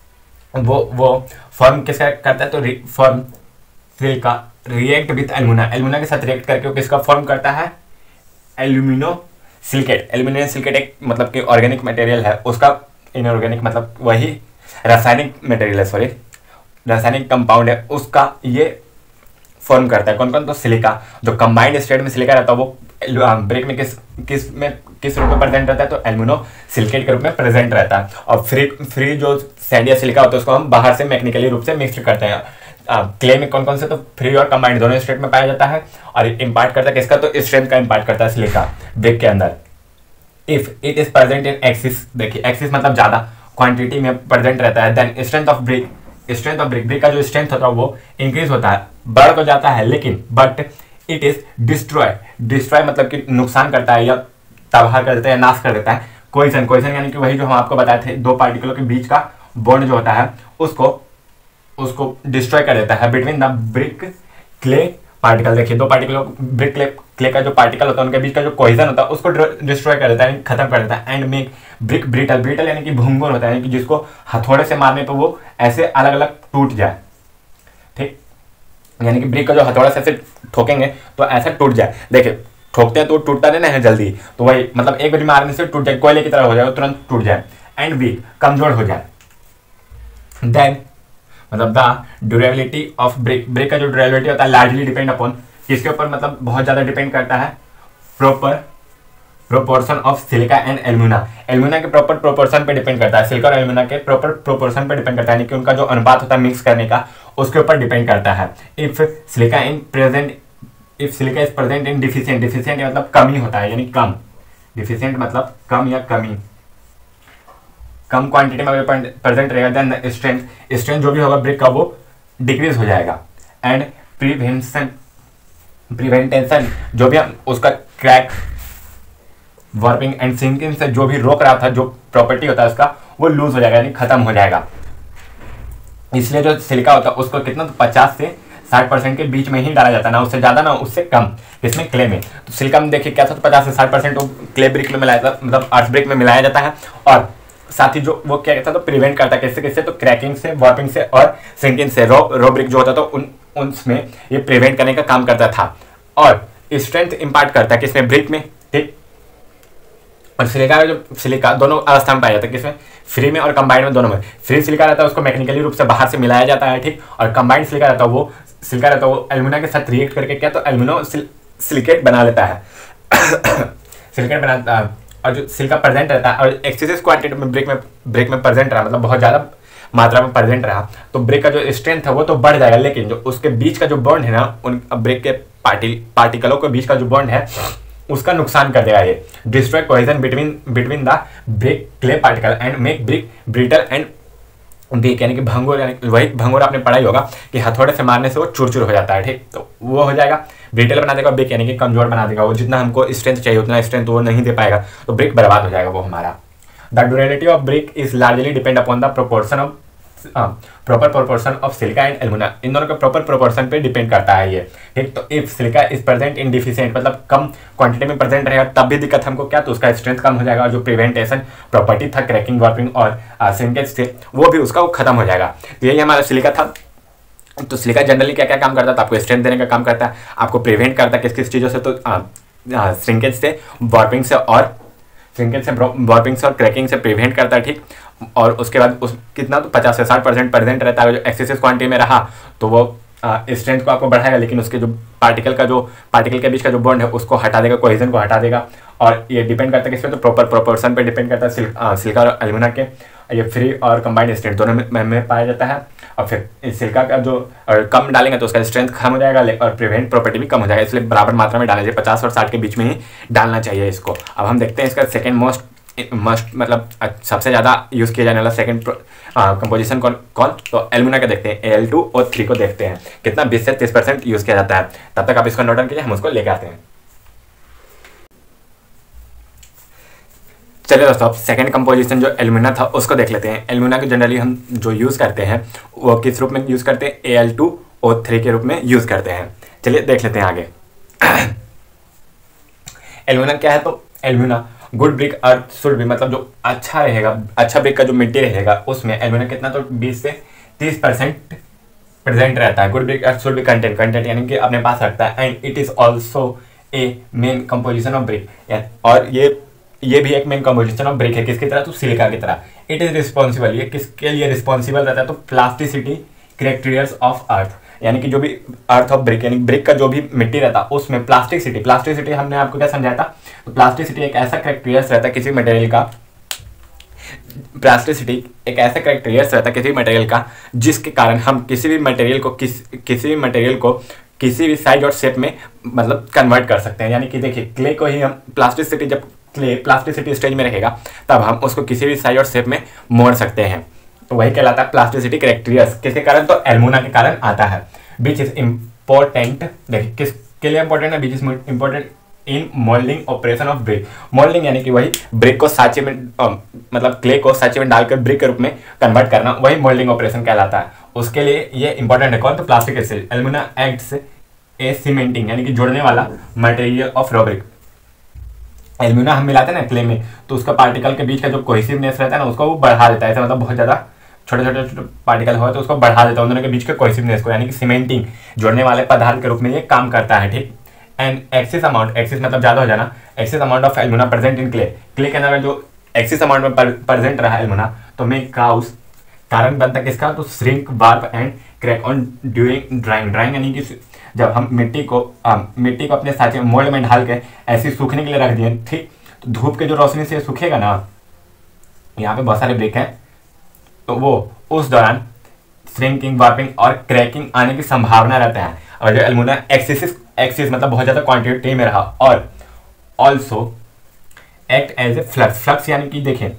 वो वो फॉर्म किसका करता है, तो form silica react with alumina alumina के साथ रिएक्ट करके किसका फॉर्म करता है, एल्यूमिनो सिलिकेट। एल्यूमिनियम सिलिकेट एक मतलब कि ऑर्गेनिक मटेरियल है, उसका इनऑर्गेनिक मतलब वही रासायनिक मटेरियल है, सॉरी रासायनिक कंपाउंड है, उसका ये फॉर्म करता है। कौन कौन, तो सिलिका। जो कंबाइंड स्टेट में सिलिका रहता है वो ब्रिक में किस किस में किस रूप में प्रेजेंट रहता है, तो एल्यूमिनो सिलिकेट के रूप में प्रेजेंट रहता है। और फ्री फ्री जो सैंड या सिलिका होता है उसको हम बाहर से मैकेनिकली रूप से मिक्स करते हैं। क्ले में कौन कौन से, तो फ्री और कंबाइंड दोनों स्टेट में पाया जाता है। और इम्पार्ट करता है किसका, तो स्ट्रेंथ का इम्पार्ट करता है सिलिका ब्रिक के अंदर। If it is present in excess, देखिए एक्सिस मतलब ज्यादा क्वांटिटी में प्रेजेंट रहता है, then strength of brick strength of brick brick का जो स्ट्रेंथ होता है वो इंक्रीज होता है, बढ़ तो जाता है, लेकिन but it is destroy destroy मतलब कि नुकसान करता है या तबाह कर देता है या नाश कर देता है। कोइजन कोइजन यानी कि वही जो हम आपको बताए थे दो पार्टिकलों के बीच का बॉन्ड जो होता है उसको उसको डिस्ट्रॉय कर देता है between the brick clay particle. देखिए दो पार्टिकलों ब्रिक क्ले क्ले का जो पार्टिकल होता है उनके बीच का जो कोहेजन होता है उसको डिस्ट्रॉय कर देता है, खत्म कर देता है। And make brick brittle brittle यानी कि भंगुर होता है, यानी कि जिसको हथौड़े से मारने पर वो ऐसे अलग अलग टूट जाए, ठीक, यानी कि ब्रिक का जो हथौड़ा से ऐसे ठोकेंगे तो ऐसा टूट जाए। देखिए ठोकते हैं तो टूटता नहीं है जल्दी, तो वही मतलब एक बार मारने से टूट जाए, कोयले की तरह हो जाए, तुरंत टूट जाए। एंड वीक कमजोर हो जाए। देन मतलब the durability of brick brick का जो ड्यूरेबिलिटी होता है लार्जली डिपेंड अपॉन किसके ऊपर, मतलब बहुत ज्यादा डिपेंड करता है proper proportion of silica and alumina alumina के प्रॉपर प्रोपोर्शन पे डिपेंड करता है, सिलिका और एल्यूमिना के प्रॉपर प्रोपोर्शन पे डिपेंड करता है, यानी कि उनका जो अनुपात होता है मिक्स करने का उसके ऊपर डिपेंड करता है। If silica in present if silica is present in deficient deficient मतलब कमी होता है, यानी कम, डिफिशिएंट मतलब कम या कमी कम क्वांटिटी में प्रेजेंट रहेगा, देन स्ट्रेंथ स्ट्रेंथ जो भी होगा ब्रिक का वो डिक्रीज हो जाएगा। एंड प्रिवेंशन प्रिवेंटेशन जो भी हम उसका क्रैक वार्पिंग एंड सिंकिंग से जो भी रोक रहा था, जो प्रॉपर्टी होता है उसका वो लूज हो जाएगा, यानी खत्म हो जाएगा। इसलिए जो सिलिका होता है उसको कितना, तो पचास से साठ परसेंट के बीच में ही डाला जाता है, ना उससे ज्यादा ना उससे कम। इसमें क्ले में तो सिलिका में देखिए क्या था, तो पचास से साठ परसेंट क्ले ब्रिक में मिलाया जाता, मतलब अर्थ ब्रिक में मिलाया जाता है। और साथ ही जो वो क्या कहता है, तो प्रिवेंट करता है किससे किससे, तो क्रैकिंग से, वार्पिंग से और सिंकिंग से। रो रो ब्रिक जो होता था उन उनमें ये प्रिवेंट करने का काम करता था। और स्ट्रेंथ इंपार्ट करता है किसमें, ब्रिक में, ठीक। और सिलिका जो सिलिका दोनों अवस्था में पाया जाता है, किसमें, फ्री में और कंबाइंड में, दोनों में। फ्री सिलिका रहता है उसको मैकेनिकली रूप से बाहर से मिलाया जाता है, ठीक। और कंबाइंड सिलिका रहता है वो सिलिका रहता है वो एल्यूमिना के साथ रिएक्ट करके क्या, तो एल्यूमिनो सिलिकेट बना लेता है सिलिकेट बनाता है। और जो सिलिका प्रेजेंट रहता है और एक्सेसिव क्वांटिटी में ब्रिक में ब्रिक में प्रेजेंट रहा, मतलब बहुत ज्यादा मात्रा में प्रेजेंट रहा, तो ब्रिक का जो स्ट्रेंथ है वो तो बढ़ जाएगा, लेकिन जो उसके बीच का जो बॉन्ड है ना, उन ब्रिक के पार्टी पार्टिकलों के बीच का जो बॉन्ड है उसका नुकसान कर देगा। ये destroy cohesion between between the brick clay particle and make brick brittle and weak, यानी कि भंगुर, यानी वही भंगुर आपने पढ़ा ही होगा कि हथौड़े से मारने से वो चूर-चूर हो जाता है, ठीक। तो वो हो जाएगा, ब्रिटल बना देगा, ब्रिक यानी कि कमजोर बना देगा, वो जितना हमको स्ट्रेंथ चाहिए उतना स्ट्रेंथ वो नहीं दे पाएगा, तो ब्रिक बर्बाद हो जाएगा वो हमारा। The durability of brick is largely depend upon the proportion of proper proportion of silica and alumina, इन दोनों के प्रॉपर प्रोपोर्शन पे डिपेंड करता है ये, ठीक। तो if silica is present in deficient मतलब कम क्वांटिटी में प्रेजेंट रहेगा तब भी दिक्कत हमको क्या, तो उसका स्ट्रेंथ कम हो जाएगा, और जो प्रिवेंटेशन प्रॉपर्टी था क्रैकिंग वार्पिंग और सिंकेज से वो भी उसका वो खत्म हो जाएगा। तो यही हमारा सिलिका था। तो सिलिका जनरली क्या क्या काम करता है, तो आपको स्ट्रेंथ देने का काम करता है, आपको प्रिवेंट करता है किस किस चीज़ों से, तो श्रिंकेज से, वार्पिंग से और श्रिंकेज से वार्पिंग से और क्रैकिंग से प्रिवेंट करता है, ठीक। और उसके बाद उस कितना, तो पचास से साठ परसेंट प्रेजेंट रहता है, जो एक्सेसिव क्वांटिटी में रहा तो वो स्ट्रेंथ को आपको बढ़ाएगा, लेकिन उसके जो पार्टिकल का जो पार्टिकल के बीच का जो बॉन्ड है उसको हटा देगा, कोहेजन को हटा देगा। और ये डिपेंड करता है किस पे, तो प्रॉपर प्रोपोर्शन पे डिपेंड करता है सिलिका और एल्यूमिना के। ये फ्री और कंबाइंड स्ट्रेंथ दोनों में, में पाया जाता है। और फिर सिलिका का जो कम डालेंगे तो उसका स्ट्रेंथ कम हो जाएगा और प्रिवेंट प्रॉपर्टी भी कम हो जाएगा, इसलिए बराबर मात्रा में डालना चाहिए, पचास और साठ के बीच में ही डालना चाहिए इसको। अब हम देखते हैं इसका सेकेंड मोस्ट मस्ट मतलब सबसे ज़्यादा यूज़ किया जाने वाला सेकंड कंपोजिशन कौन कौन तो एल्यूमिना का देखते हैं, A L two O three को देखते हैं कितना बीस से तीस परसेंट यूज़ किया जाता है। तब तक आप इसको नोट डाउन कीजिए, हम उसको लेके आते हैं। चलिए दोस्तों, अब सेकंड कंपोजिशन जो एल्यूमिना था उसको देख लेते हैं। एल्यूमिना को जनरली हम जो यूज़ करते हैं वो किस रूप में यूज़ करते हैं, A L two O three के रूप में यूज़ करते हैं। चलिए देख लेते हैं आगे। एल्यूमिना क्या है, तो alumina good brick earth should भी, मतलब जो अच्छा रहेगा, अच्छा ब्रिक का जो मिट्टी रहेगा उसमें एल्यूमिना कितना तो बीस से तीस परसेंट प्रेजेंट रहता है। गुड ब्रिक अर्थ शुड भी कंटेंट कंटेंट यानी कि अपने पास रखता है। And it is also a main composition of brick, और ये ये भी एक मेन कंपोजिशन ऑफ ब्रिक है। किसकी तरह, तो सिलिका की तरह। इट इज रिस्पॉन्सिबल, ये किसके लिए रिस्पॉन्सिबल रहता है, तो प्लास्टिसिटी कैरेक्टर्स ऑफ अर्थ, यानी कि जो भी अर्थ ऑफ ब्रिक यानी ब्रिक का जो भी मिट्टी रहता है उसमें प्लास्टिसिटी प्लास्टिसिटी हमने आपको क्या समझाया था, तो प्लास्टिसिटी एक ऐसा कैरेक्टरियस रहता है किसी मटेरियल का, प्लास्टिसिटी एक ऐसा कैरेक्टरियस रहता है किसी मटेरियल का जिसके कारण हम किसी भी मटेरियल को किस किसी भी मटेरियल को किसी भी साइज और शेप में मतलब कन्वर्ट कर सकते हैं। यानी कि देखिए, क्ले को ही हम प्लास्टिसिटी, जब क्ले प्लास्टिसिटी स्टेज में रहेगा तब हम उसको किसी भी साइज और शेप में मोड़ सकते हैं, तो वही कहलाता है प्लास्टिसिटी कैरेक्टरियस। किसके कारण, तो एल्यूमिना के कारण आता है। विच इज इम्पोर्टेंट, देखिए किसके लिए इंपॉर्टेंट है, which is important in moulding operation of brick. Moulding यानी कि वही ब्रिक को साँचे में आ, मतलब क्ले को साँचे में डालकर ब्रिक के रूप में कन्वर्ट करना, वही मोल्डिंग ऑपरेशन कहलाता है। उसके लिए ये इंपॉर्टेंट है। कौन, तो plastic acid. Alumina acts a cementing यानी कि जोड़ने वाला material of raw brick. Alumina हम मिलाते हैं ना क्ले में, तो उसका पार्टिकल के बीच का जो कोहेसिवनेस रहता है ना उसको वो बढ़ा देता है। ऐसा मतलब बहुत ज़्यादा छोटे छोटे छोटे पार्टिकल हो तो उसको बढ़ा देता है उन दोनों के बीच के कोहेसिवनेस को, यानी कि सीमेंटिंग जोड़ने वाले पदार्थ के रूप में ये काम करता है। ठीक। एंड एक्सिस अमाउंट, एक्सिस मतलब ज़्यादा हो जाना, excess amount of alumina present in clay, clay के अंदर जो एक्सिस अमाउंट में प्रेजेंट रहा एल्यूमिना तो मे काउस, कारण बनता किसका, तो shrink warp and crack on during drying. Drying यानी कि जब हम मिट्टी को आ, मिट्टी को अपने साँचे मोल्ड में ढाल के ऐसे सूखने के लिए रख दिए, ठीक, तो धूप के जो रोशनी से सूखेगा ना, यहाँ पे बहुत सारे ब्रिक हैं, तो वो उस दौरान श्रिंकिंग वार्पिंग और क्रैकिंग आने की संभावना रहता है। और जो एल्यूमिना एक्सिस एक्सिस मतलब बहुत ज़्यादा क्वांटिटी में रहा, और also act as a flux. Flux यानी कि देखिए,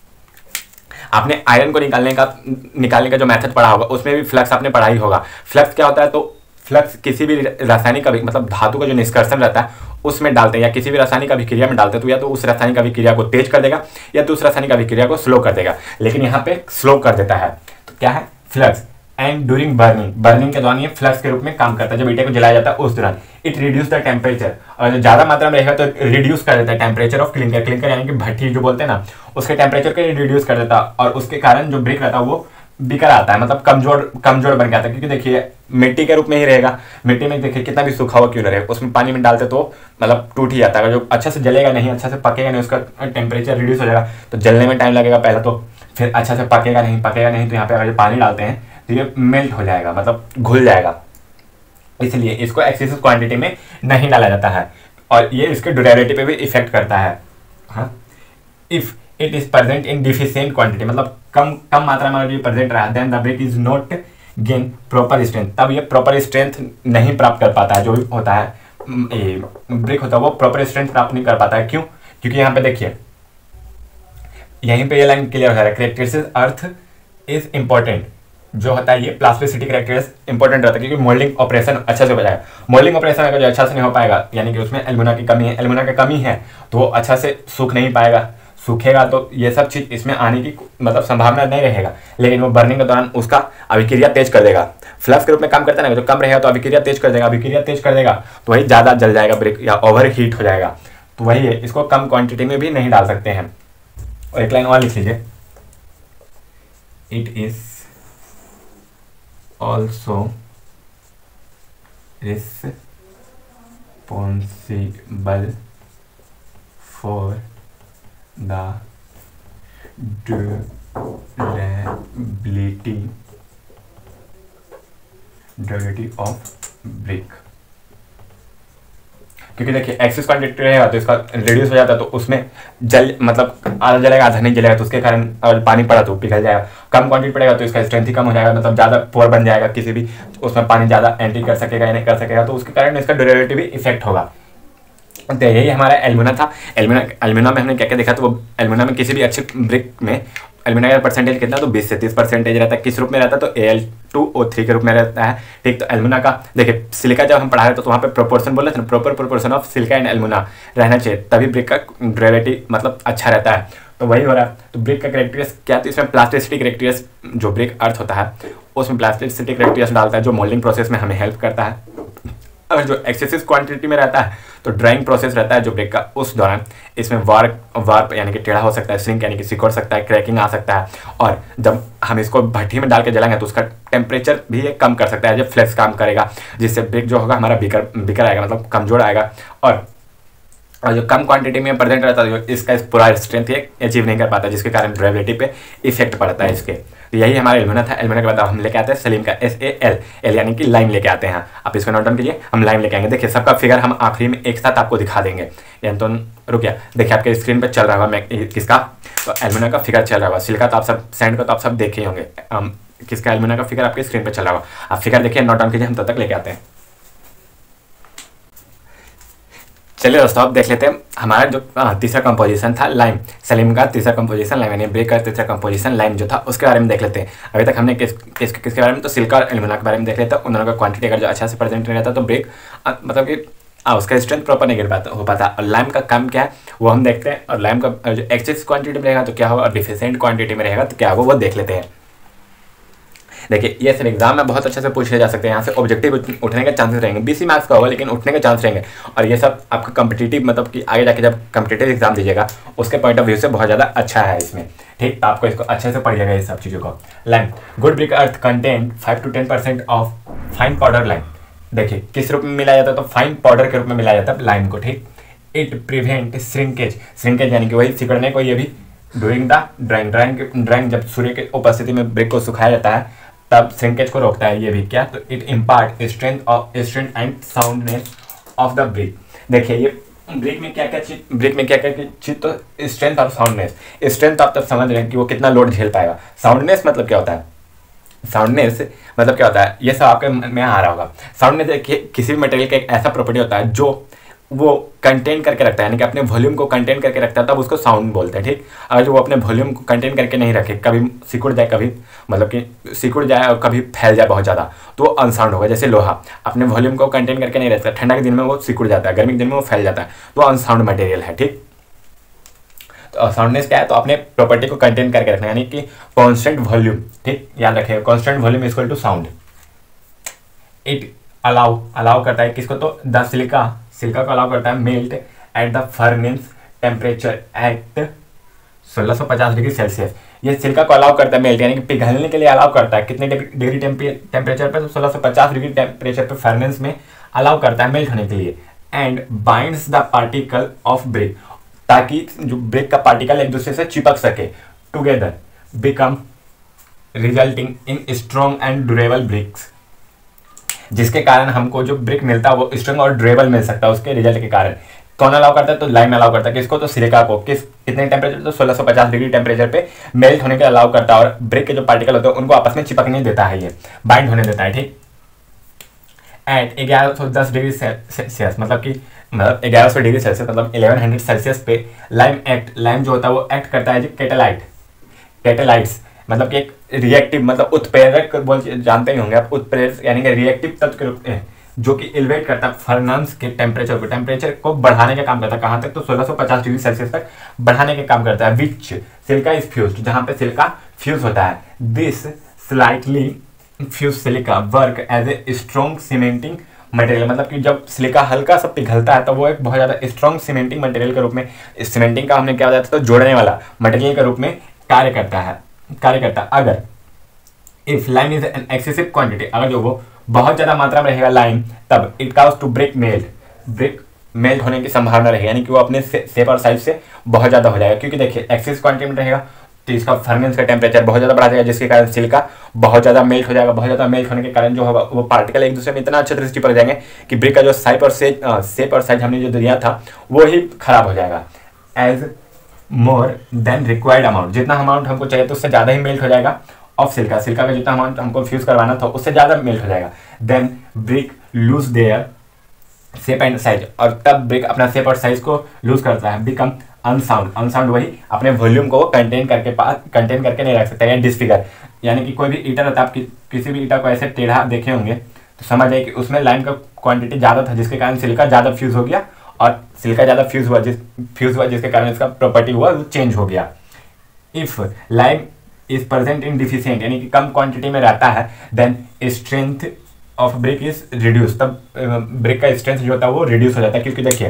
आपने आयरन को निकालने का निकालने का जो मेथड पढ़ा होगा उसमें भी फ्लक्स आपने पढ़ा ही होगा। फ्लक्स क्या होता है, तो फ्लक्स किसी भी रासायनिक मतलब धातु का जो निष्कर्षण रहता है उसमें डालते हैं या किसी भी रासायनिक अभिक्रिया में डालते हैं, तो या तो उस रासायनिक अभिक्रिया को तेज कर देगा या तो उस रासायनिक अभिक्रिया को स्लो कर देगा, लेकिन यहाँ पे स्लो कर देता है। तो क्या है, flux. And during burning, burning के दौरान ये फ्लक्स के रूप में काम करता है। जब ईटे को जलाया जाता है उस दौरान इट रिड्यूस द टेम्परेचर, और जो ज़्यादा मात्रा में रहेगा तो रिड्यूस कर देता है टेम्परेचर ऑफ क्लिंकर। क्लिंकर यानी कि भट्टी जो बोलते हैं ना, उसके टेम्परेचर को रिड्यूस कर देता है, और उसके कारण जो ब्रिक रहता है वो बिखर आता है, मतलब कमजोर कमजोर बन जाता है। क्योंकि देखिए मिट्टी के रूप में ही रहेगा, मिट्टी में देखिए कितना भी सूखा हुआ क्यों ना रहे, उसमें पानी में डालते तो मतलब टूट ही जाता है। जो अच्छा से जलेगा नहीं, अच्छा से पकेगा नहीं, उसका टेम्परेचर रिड्यूस हो जाएगा तो जलने में टाइम लगेगा पहले, तो फिर अच्छा से पकेगा नहीं पकेगा नहीं तो यहाँ पे अगर पानी डालते हैं तो ये मेल्ट हो जाएगा, मतलब घुल जाएगा। इसलिए इसको एक्सेसिव क्वांटिटी में नहीं डाला जाता है, और ये इसके ड्यूरेबिलिटी पे भी इफेक्ट करता है। हाँ, if it is present in deficient quantity, मतलब कम कम मात्रा में अगर ये प्रेजेंट रहा, then the brick is not gain proper strength, तब ये प्रॉपर स्ट्रेंथ नहीं प्राप्त कर पाता है। जो भी होता है ये ब्रिक होता है वो प्रॉपर स्ट्रेंथ प्राप्त नहीं कर पाता है। क्यों? क्योंकि यहाँ पे देखिए, यहीं पे ये लाइन क्लियर हो जा रहा है, कैरेक्टरिस्टिक्स अर्थ इज इंपॉर्टेंट। जो होता है ये प्लास्टिसिटी कैरेक्टरिस्टिक्स इंपॉर्टेंट रहता है, क्योंकि मोल्डिंग ऑपरेशन अच्छा से हो जाएगा। मोल्डिंग ऑपरेशन अगर जो अच्छा से नहीं हो पाएगा, यानी कि उसमें एल्यूमिना की कमी है, एल्यूमिना की कमी है तो वो अच्छा से सूख नहीं पाएगा, सूखेगा तो ये सब चीज़ इसमें आने की मतलब संभावना नहीं रहेगा, लेकिन वो बर्निंग के दौरान उसका अभिक्रिया तेज कर देगा। फ्लक्स के रूप में काम करता है ना, जो कम रहेगा तो अभिक्रिया तेज कर देगा, अभिक्रिया तेज कर देगा तो वही ज़्यादा जल जाएगा ब्रिक या ओवर हीट हो जाएगा। तो वही है, इसको कम क्वांटिटी में भी नहीं डाल सकते हैं। और एक लाइन और लिख लीजिए, it is also responsible for the durability durability of brick। क्योंकि देखिए एक्सिस क्वांटिटी रहेगा तो इसका रिड्यूस हो जाता है, तो उसमें जल मतलब आधा जलेगा आधा नहीं जलेगा, तो उसके कारण अगर पानी पड़ा तो पिघल जाएगा। कम क्वांटिटी पड़ेगा तो इसका स्ट्रेंथ ही कम हो जाएगा, मतलब ज़्यादा पोर बन जाएगा, किसी भी उसमें पानी ज़्यादा एंट्री कर सकेगा या नहीं कर सकेगा, तो उसके कारण इसका ड्यूरेबिलिटी भी इफेक्ट होगा। तो यही हमारा एल्यूमिना था। एल्यूमिना एल्यूमिना में हमने क्या क्या देखा, तो वो एल्यूमिना में किसी भी अच्छे ब्रिक में एल्यूमिना का परसेंटेज कितना, तो बीस से तीस परसेंटेज रहता है। किस रूप में रहता है, तो A L two O three के रूप में रहता है, ठीक। तो एल्यूमिना का देखिए सिलिका जब हम पढ़ा रहे थे तो वहाँ पे प्रोपोर्शन बोले थे ना, proper proportion of silica and alumina रहना चाहिए, तभी ब्रिक का ड्यूरेबिलिटी मतलब अच्छा रहता है। तो वही हो रहा है। तो ब्रिक का करेक्टरिस्टिक्स क्या, तो इसमें प्लास्टिसिटी करेक्टरिस्टिक्स जो ब्रिक अर्थ होता है उसमें प्लास्टिसिटी करेक्टरिस्टिक्स डालता है, जो मोल्डिंग प्रोसेस में हमें हेल्प करता है। अगर जो एक्सेसिव क्वांटिटी में रहता है तो ड्राइंग प्रोसेस रहता है जो ब्रेक का, उस दौरान इसमें वार्प वार्प यानी कि टेढ़ा हो सकता है, श्रिंक यानी कि सिकुड़ सकता है, क्रैकिंग आ सकता है, और जब हम इसको भट्टी में डाल के जलाएंगे तो उसका टेम्परेचर भी ये कम कर सकता है, जब फ्लेक्स काम करेगा, जिससे ब्रेक जो होगा हमारा बिकर बिकर आएगा, मतलब कमजोर आएगा, और और जो कम क्वांटिटी में प्रेजेंट रहता है जो इसका पूरा स्ट्रेंथ ये अचीव नहीं कर पाता, जिसके कारण ड्यूरेबिलिटी पे इफेक्ट पड़ता है इसके। तो यही हमारा एल्यूमिना था। एल्यूमिना के बाद हम लेके आते हैं सेलिन का, एस ए एल एल यानी कि लाइम लेके आते हैं। आप इसको नोट डाउन कीजिए, हम लाइम लेके आएंगे। देखिए सबका फिगर हम आखिरी में एक साथ आपको दिखा देंगे। यानी तो रुकिए, देखिए आपके स्क्रीन पर चल रहा होगा मैं किसका, तो एल्यूमिना का फिगर चल रहा होगा। सिलिका तो आप सब, सैंड का तो आप सब देखे होंगे, किसका एल्यूमिना का फिगर आपके स्क्रीन पर चल रहा होगा। आप फिगर देखिए, नोट डाउन कीजिए, हम तब तक लेके आते हैं। चलिए दोस्तों अब देख लेते हैं हमारा जो तीसरा कंपोजिशन था लाइम, सलीम का तीसरा कंपोजिशन लाइम यानी ब्रेक का तीसरा कंपोजिशन लाइम जो था उसके बारे में देख लेते हैं। अभी तक हमने किस किस किसके बारे में, तो सिलिका और एल्यूमिना के बारे में देख लेते हैं। उन दोनों का क्वांटिटी अगर जो अच्छा से प्रेजेंट नहीं रहता तो ब्रेक मतलब कि आ, उसका स्ट्रेंथ प्रॉपर नहीं गिर पाता हो पाता। और लाइम का काम क्या है वो हम देखते हैं, और लाइम का जो एक्सेस क्वांटिटी में रहेगा तो क्या होगा, और डिफिशिएंट क्वांटिटी में रहेगा तो क्या होगा वो देख लेते हैं। देखिए ये सिर्फ एग्जाम में बहुत अच्छे से पूछे जा सकते हैं, यहाँ से ऑब्जेक्टिव उठने के चांसेस रहेंगे, बीसी मार्क्स का होगा लेकिन उठने के चांस रहेंगे। और ये सब आपका कम्पिटिटिव मतलब कि आगे जाके जब कम्पिटिटिव एग्जाम दीजिएगा उसके पॉइंट ऑफ व्यू से बहुत ज़्यादा अच्छा है इसमें, ठीक। तो आपको इसको अच्छे से पढ़िएगा ये सब चीज़ों को। Lime, good brick earth content five to ten percent of fine powder lime. देखिए किस रूप में मिलाया जाता है, तो फाइन पाउडर के रूप में मिलाया जाता है लाइम को, ठीक। इट प्रिवेंट श्रिंकेज, श्रिंकेज यानी कि वही सिकुड़ने को, ये भी during the drying drying drying जब सूर्य की उपस्थिति में ब्रिक को सुखाया जाता है तब श्रिंकेज को रोकता है ये भी क्या, तो it impart strength of strength and soundness of the brick. देखिए ये ब्रिक में क्या क्या चीज, ब्रिक में क्या क्या चीज, तो स्ट्रेंथ और साउंडनेस। स्ट्रेंथ आप तब समझ रहे हैं कि वो कितना लोड झेल पाएगा। साउंडनेस मतलब क्या होता है, साउंडनेस मतलब क्या होता है, ये सब आपके में आ रहा होगा। साउंडनेस देखिए किसी भी मटेरियल का एक ऐसा प्रॉपर्टी होता है जो वो कंटेन करके रखता है, यानी कि अपने वॉल्यूम को कंटेन करके रखता है, तब उसको साउंड बोलते हैं, ठीक। अगर जो वो अपने वॉल्यूम को कंटेन करके नहीं रखे, कभी सिकुड़ जाए, कभी मतलब कि सिकुड़ जाए और कभी फैल जाए बहुत ज़्यादा, तो वो अनसाउंड होगा। जैसे लोहा अपने वॉल्यूम को कंटेन करके नहीं रखता, ठंडा के दिन में वो सिकुड़ जाता है, गर्मी के दिन में वो फैल जाता है, तो अनसाउंड मटेरियल है, ठीक। तो साउंडनेस क्या है, तो अपने प्रॉपर्टी को कंटेन करके रखना, यानी कि कॉन्स्टेंट वॉल्यूम, ठीक, याद रखिए constant volume is equal to sound. It allow allow करता है किसको, तो द सिलिका सिलिका को अलाउ करता है melt at the furnace temperature at सोलह सौ पचास डिग्री सेल्सियस। ये सिलिका को अलाउ करता है मेल्ट यानी कि पिघलने के लिए अलाउ करता है, कितने डिग्री टेम्परेचर पर, तो सोलह सौ पचास डिग्री टेम्परेचर पर फर्नेस में अलाउ करता है मेल्ट होने के लिए। And binds the particle of brick, ताकि जो ब्रिक का पार्टिकल एक दूसरे से चिपक सके, together become resulting in strong and durable bricks, जिसके कारण हमको जो ब्रिक मिलता है वो स्ट्रॉन्ग और ड्यूरेबल मिल सकता है उसके रिजल्ट के कारण। कौन अलाउ करता है, तो लाइम अलाउ करता है किसको, तो सिलिका को, किस कितने टेम्परेचर, तो सोलह सौ पचास डिग्री टेम्परेचर पे मेल्ट होने के अलाउ करता है, और ब्रिक के जो पार्टिकल होते हैं उनको आपस में चिपकने देता है, ये बाइंड होने देता है, ठीक। एट ग्यारह सौ दस डिग्री सेल्सियस मतलब कि मतलब ग्यारह सौ डिग्री सेल्सियस मतलब इलेवन हंड्रेड सेल्सियस पे लाइम एक्ट लाइम जो होता है वो एक्ट करता है जो कैटेलाइट कैटेलाइट्स मतलब कि एक रिएक्टिव मतलब उत्प्रेरक बोल जानते ही होंगे आप, उत्प्रेरक यानी कि रिएक्टिव तत्व के रूप में जो कि एलिवेट करता है फर्नेस के टेम्परेचर को टेम्परेचर को बढ़ाने का काम करता है, कहाँ तक, तो सोलह सौ पचास डिग्री सेल्सियस तक बढ़ाने का काम करता है। विच सिलिका इज फ्यूज्ड, जहाँ पे सिलिका फ्यूज होता है। This slightly fuse silica work as a strong cementing material, मतलब कि जब सिलिका हल्का सा पिघलता है तो वो एक बहुत ज़्यादा स्ट्रॉन्ग सीमेंटिंग मटेरियल के रूप में, सीमेंटिंग का हमने क्या बताया था, तो जोड़ने वाला मटेरियल के रूप में कार्य करता है कार्य करता है अगर if lime is an excessive quantity, अगर जो वो बहुत ज़्यादा मात्रा में रहेगा लाइम, तब it cause to break melt break melt होने की संभावना रहेगी, यानी कि वो अपने शेप और साइज से बहुत ज़्यादा हो जाएगा, क्योंकि देखिए एक्सेस क्वांटिटी में रहेगा तो इसका फर्नेस का टेम्परेचर बहुत ज़्यादा बढ़ा जाएगा, जिसके कारण सिलिका बहुत ज़्यादा मेल्ट हो जाएगा। बहुत ज़्यादा मेल्ट होने के कारण जो होगा वो पार्टिकल एक दूसरे में इतना अच्छे तरह से चिपक जाएंगे कि ब्रिक का जो साइज और सेज शेप और साइज हमने जो दिया था वो ही खराब हो जाएगा। As more than required amount, जितना अमाउंट हमको चाहिए तो उससे ज़्यादा ही मेल्ट हो जाएगा ऑफ सिलिका, सिलिका का जितना अमाउंट हमको फ्यूज करवाना था उससे ज़्यादा मेल्ट हो जाएगा। Then brick lose their shape and size, और तब ब्रिक अपना शेप और साइज को लूज करता है। बिकम अनसाउंड, अनसाउंड वही अपने वॉल्यूम को कंटेन करके पास कंटेन करके नहीं रख सकता, यानी डिसफिगर, यानी कि कोई भी ईटा रहता है, आप कि, किसी भी ईटा को ऐसे टेढ़ा देखे होंगे तो समझ आए कि उसमें लाइम का क्वांटिटी ज़्यादा था, जिसके कारण सिलिका ज़्यादा फ्यूज हो गया, और सिलिका ज़्यादा फ्यूज हुआ जिस फ्यूज हुआ जिसके कारण इसका प्रॉपर्टी हुआ वो चेंज हो गया। If lime is present in deficient, यानी कि कम क्वांटिटी में रहता है, then strength of brick is reduce, तब ब्रिक का स्ट्रेंथ जो होता है वो रिड्यूस हो जाता है। क्योंकि देखिए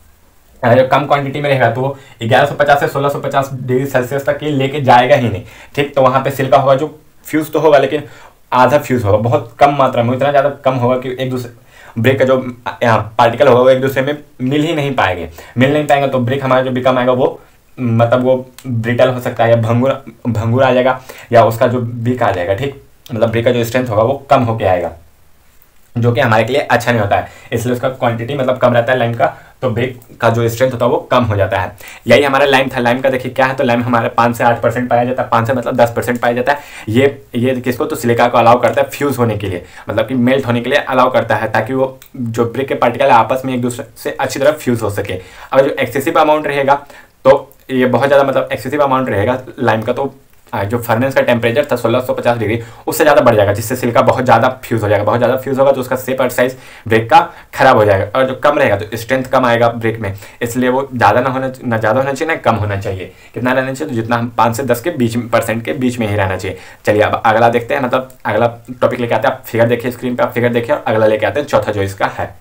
अगर कम क्वांटिटी में रहेगा तो वो ग्यारह सौ पचास से सोलह सौ पचास डिग्री सेल्सियस तक ये लेके जाएगा ही नहीं, ठीक। तो वहाँ पे सिलिका होगा जो फ्यूज तो होगा लेकिन आधा फ्यूज होगा, बहुत कम मात्रा में, इतना ज़्यादा कम होगा कि एक दूसरे ब्रिक का जो पार्टिकल होगा वो एक दूसरे में मिल ही नहीं पाएंगे। मिल नहीं पाएंगे तो ब्रिक हमारा जो बिकम आएगा वो मतलब वो ब्रिटल हो सकता है, या भंगुर भंगुर आ जाएगा, या उसका जो बिक आ जाएगा, ठीक। मतलब ब्रिक का जो स्ट्रेंथ होगा वो कम होके आएगा, जो कि हमारे के लिए अच्छा नहीं होता है, इसलिए उसका क्वांटिटी मतलब कम रहता है लाइम का, तो ब्रिक का जो स्ट्रेंथ होता है वो कम हो जाता है। यही हमारा लाइम था। लाइम का देखिए क्या है, तो लाइम हमारे पाँच से आठ परसेंट पाया जाता है, पाँच से मतलब दस परसेंट पाया जाता है। ये ये किसको, तो सिलिका को अलाउ करता है फ्यूज होने के लिए, मतलब कि मेल्ट होने के लिए अलाउ करता है, ताकि वो जो ब्रिक के पार्टिकल आपस में एक दूसरे से अच्छी तरह फ्यूज हो सके। अगर जो एक्सेसिव अमाउंट रहेगा तो ये बहुत ज़्यादा मतलब एक्सेसिव अमाउंट रहेगा लाइम का, तो जो फर्नेस का टेम्परेचर था सोलह सौ पचास डिग्री उससे ज़्यादा बढ़ जाएगा, जिससे सिलिका बहुत ज़्यादा फ्यूज हो जाएगा। बहुत ज़्यादा फ्यूज होगा तो उसका शेप और साइज ब्रिक का खराब हो जाएगा, और जो कम रहेगा तो स्ट्रेंथ कम आएगा ब्रिक में, इसलिए वो ज़्यादा ना होना ना ज़्यादा होना चाहिए ना कम होना चाहिए। कितना रहना चाहिए, तो जितना हम पाँच से दस के बीच परसेंट के बीच में ही रहना चाहिए। चलिए अब अगला देखते हैं, मतलब अगला टॉपिक लेके आते हैं। आप फिगर देखिए स्क्रीन पर, आप फिगर देखिए, और अगला लेके आते हैं चौथा जो इसका है।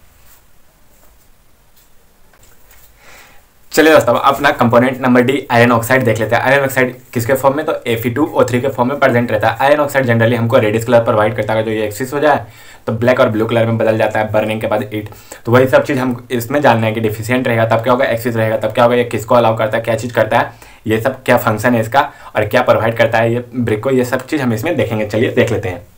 चलिए दोस्तों अपना component number D iron oxide देख लेते हैं। आयरन ऑक्साइड किसके फॉर्म में, तो F E two O three के फॉर्म में प्रेजेंट रहता है। आयरन ऑक्साइड जनरली हमको रेडिश कलर प्रोवाइड करता है, जो ये एक्सिस हो जाए तो ब्लैक और ब्लू कलर में बदल जाता है बर्निंग के बाद ईट। तो वही सब चीज़ हम इसमें जानना है कि डिफिशियंट रहेगा तब क्या होगा, एक्सिस रहेगा तब क्या होगा, ये किसको अलाउ करता है, क्या चीज़ करता है, ये सब क्या फंक्शन है इसका, और क्या प्रोवाइड करता है ये ब्रिक को, ये सब चीज़ हम इसमें देखेंगे। चलिए देख लेते हैं।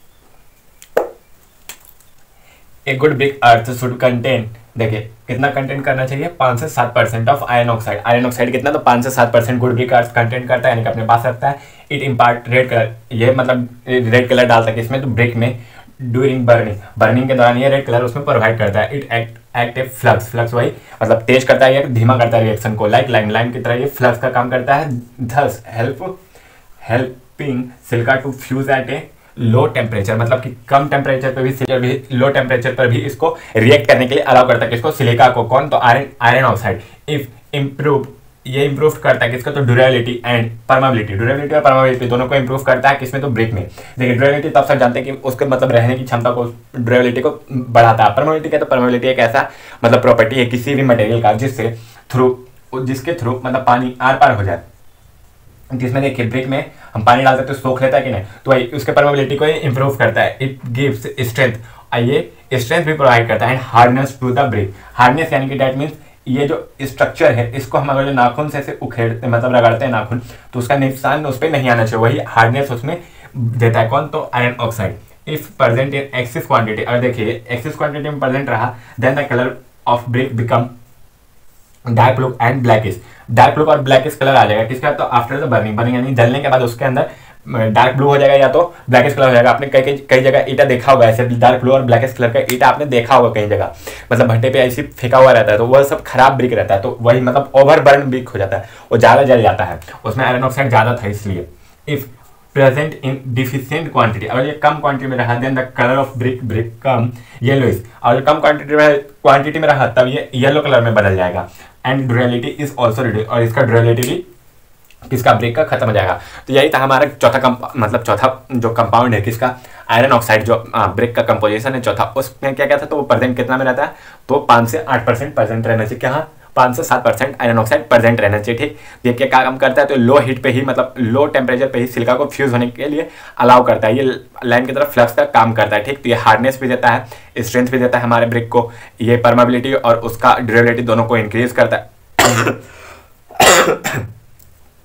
A good brick earth should contain, देखिए कितना कंटेंट करना चाहिए, पाँच से सात percent of iron oxide. Iron oxide कितना, तो पाँच से सात percent good brick earth content करता है, यानी कि अपने पास रखता है। इट इम्पार्ट रेड कलर, ये मतलब रेड कलर डालता है इसमें, तो ब्रिक में ड्यूरिंग बर्निंग, बर्निंग के दौरान ये रेड कलर उसमें प्रोवाइड करता है। It act act a flux, flux वही मतलब तेज करता है या धीमा करता है रिएक्शन को, लाइक लाइम लाइम की तरह ये फ्लक्स का काम करता है। Thus help helping silica to fuse at a low temperature, मतलब कि कम टेम्परेचर पर भी सिलिका भी लो टेम्परेचर पर भी इसको रिएक्ट करने के लिए अलाउ करता है। किसको, सिलिका को। कौन, तो iron iron oxide. If improve, ये इम्प्रूव करता है किसको, तो ड्यूरेबिलिटी एंड परमेबिलिटी, ड्यूरेबिलिटी और परमेबिलिटी दोनों को इम्प्रूव करता है। किसमें, तो ब्रिक में। देखिए ड्यूरेबिलिटी तो आप सब जानते हैं कि उसके मतलब रहने की क्षमता को, ड्यूरेबिलिटी को बढ़ाता है। परमेबिलिटी क्या, तो परमेबिलिटी एक ऐसा मतलब प्रॉपर्टी है किसी भी मटेरियल का जिससे थ्रू जिसके थ्रू मतलब पानी आर पार हो जाए, जिसमें देखिए ब्रिक में हम पानी डालते तो सोख लेता है कि नहीं, तो वही उसके परमेबिलिटी को इम्प्रूव करता है। इट गिव्स स्ट्रेंथ, ये स्ट्रेंथ भी प्रोवाइड करता है। And hardness to the brick, hardness यानी कि डैट मीन्स ये जो स्ट्रक्चर है इसको हम अगर जो नाखून से ऐसे उखेड़ते मतलब रगड़ते हैं नाखून, तो उसका निशान उस पर नहीं आना चाहिए, वही हार्डनेस उसमें देता है। कौन, तो iron oxide. If present in excess quantity, अगर देखिए एक्सिस क्वांटिटी में प्रेजेंट रहा, then the colour of brick become dark blue and blackish, dark blue और ब्लैकिश कलर आ जाएगा। किसका, तो आफ्टर द बर्निंग, बर्निंग यानी जलने के बाद उसके अंदर डार्क ब्लू हो जाएगा या तो ब्लैकिश कलर हो जाएगा। आपने कई कई जगह ईटा देखा होगा ऐसे डार्क ब्लू और ब्लैकिश कलर का ईटा आपने देखा होगा कई जगह, मतलब भट्टे पे ऐसे फेंका हुआ रहता है, तो वह सब खराब ब्रिक रहता है, तो वही मतलब ओवर बर्न ब्रिक हो जाता है, वो ज़्यादा जल जाता है, उसमें आयरन ऑक्साइड ज़्यादा था इसलिए। If present in deficient quantity, अगर ये कम क्वांटिटी में रहा, then the colour of brick brick come yellowish, और कम क्वांटिटी में क्वांटिटी में रहा तब ये येलो कलर में बदल जाएगा। And durability is also reduce, और इसका ड्यूरेबिलिटी भी किसका, ब्रिक का खत्म हो जाएगा। तो यही था हमारा चौथा कंप मतलब चौथा जो कंपाउंड है किसका, आयरन ऑक्साइड, जो ब्रिक का कंपोजिशन है चौथा, उसमें क्या क्या था, तो वो प्रेजेंट कितना में रहता है, तो पाँच से आठ परसेंट प्रेजेंट रहना चाहिए। क्या, पाँच से सात परसेंट आयरन ऑक्साइड प्रेजेंट रहना चाहिए, ठीक। ये क्या काम करता है, तो लो हीट पे ही मतलब लो टेम्परेचर पे ही सिलिका को फ्यूज होने के लिए अलाउ करता है, ये लाइम की तरफ फ्लक्स का काम करता है, ठीक। तो ये हार्डनेस भी देता है, स्ट्रेंथ भी देता है हमारे ब्रिक को, ये परमेबिलिटी और उसका ड्यूरेबिलिटी दोनों को इंक्रीज करता है।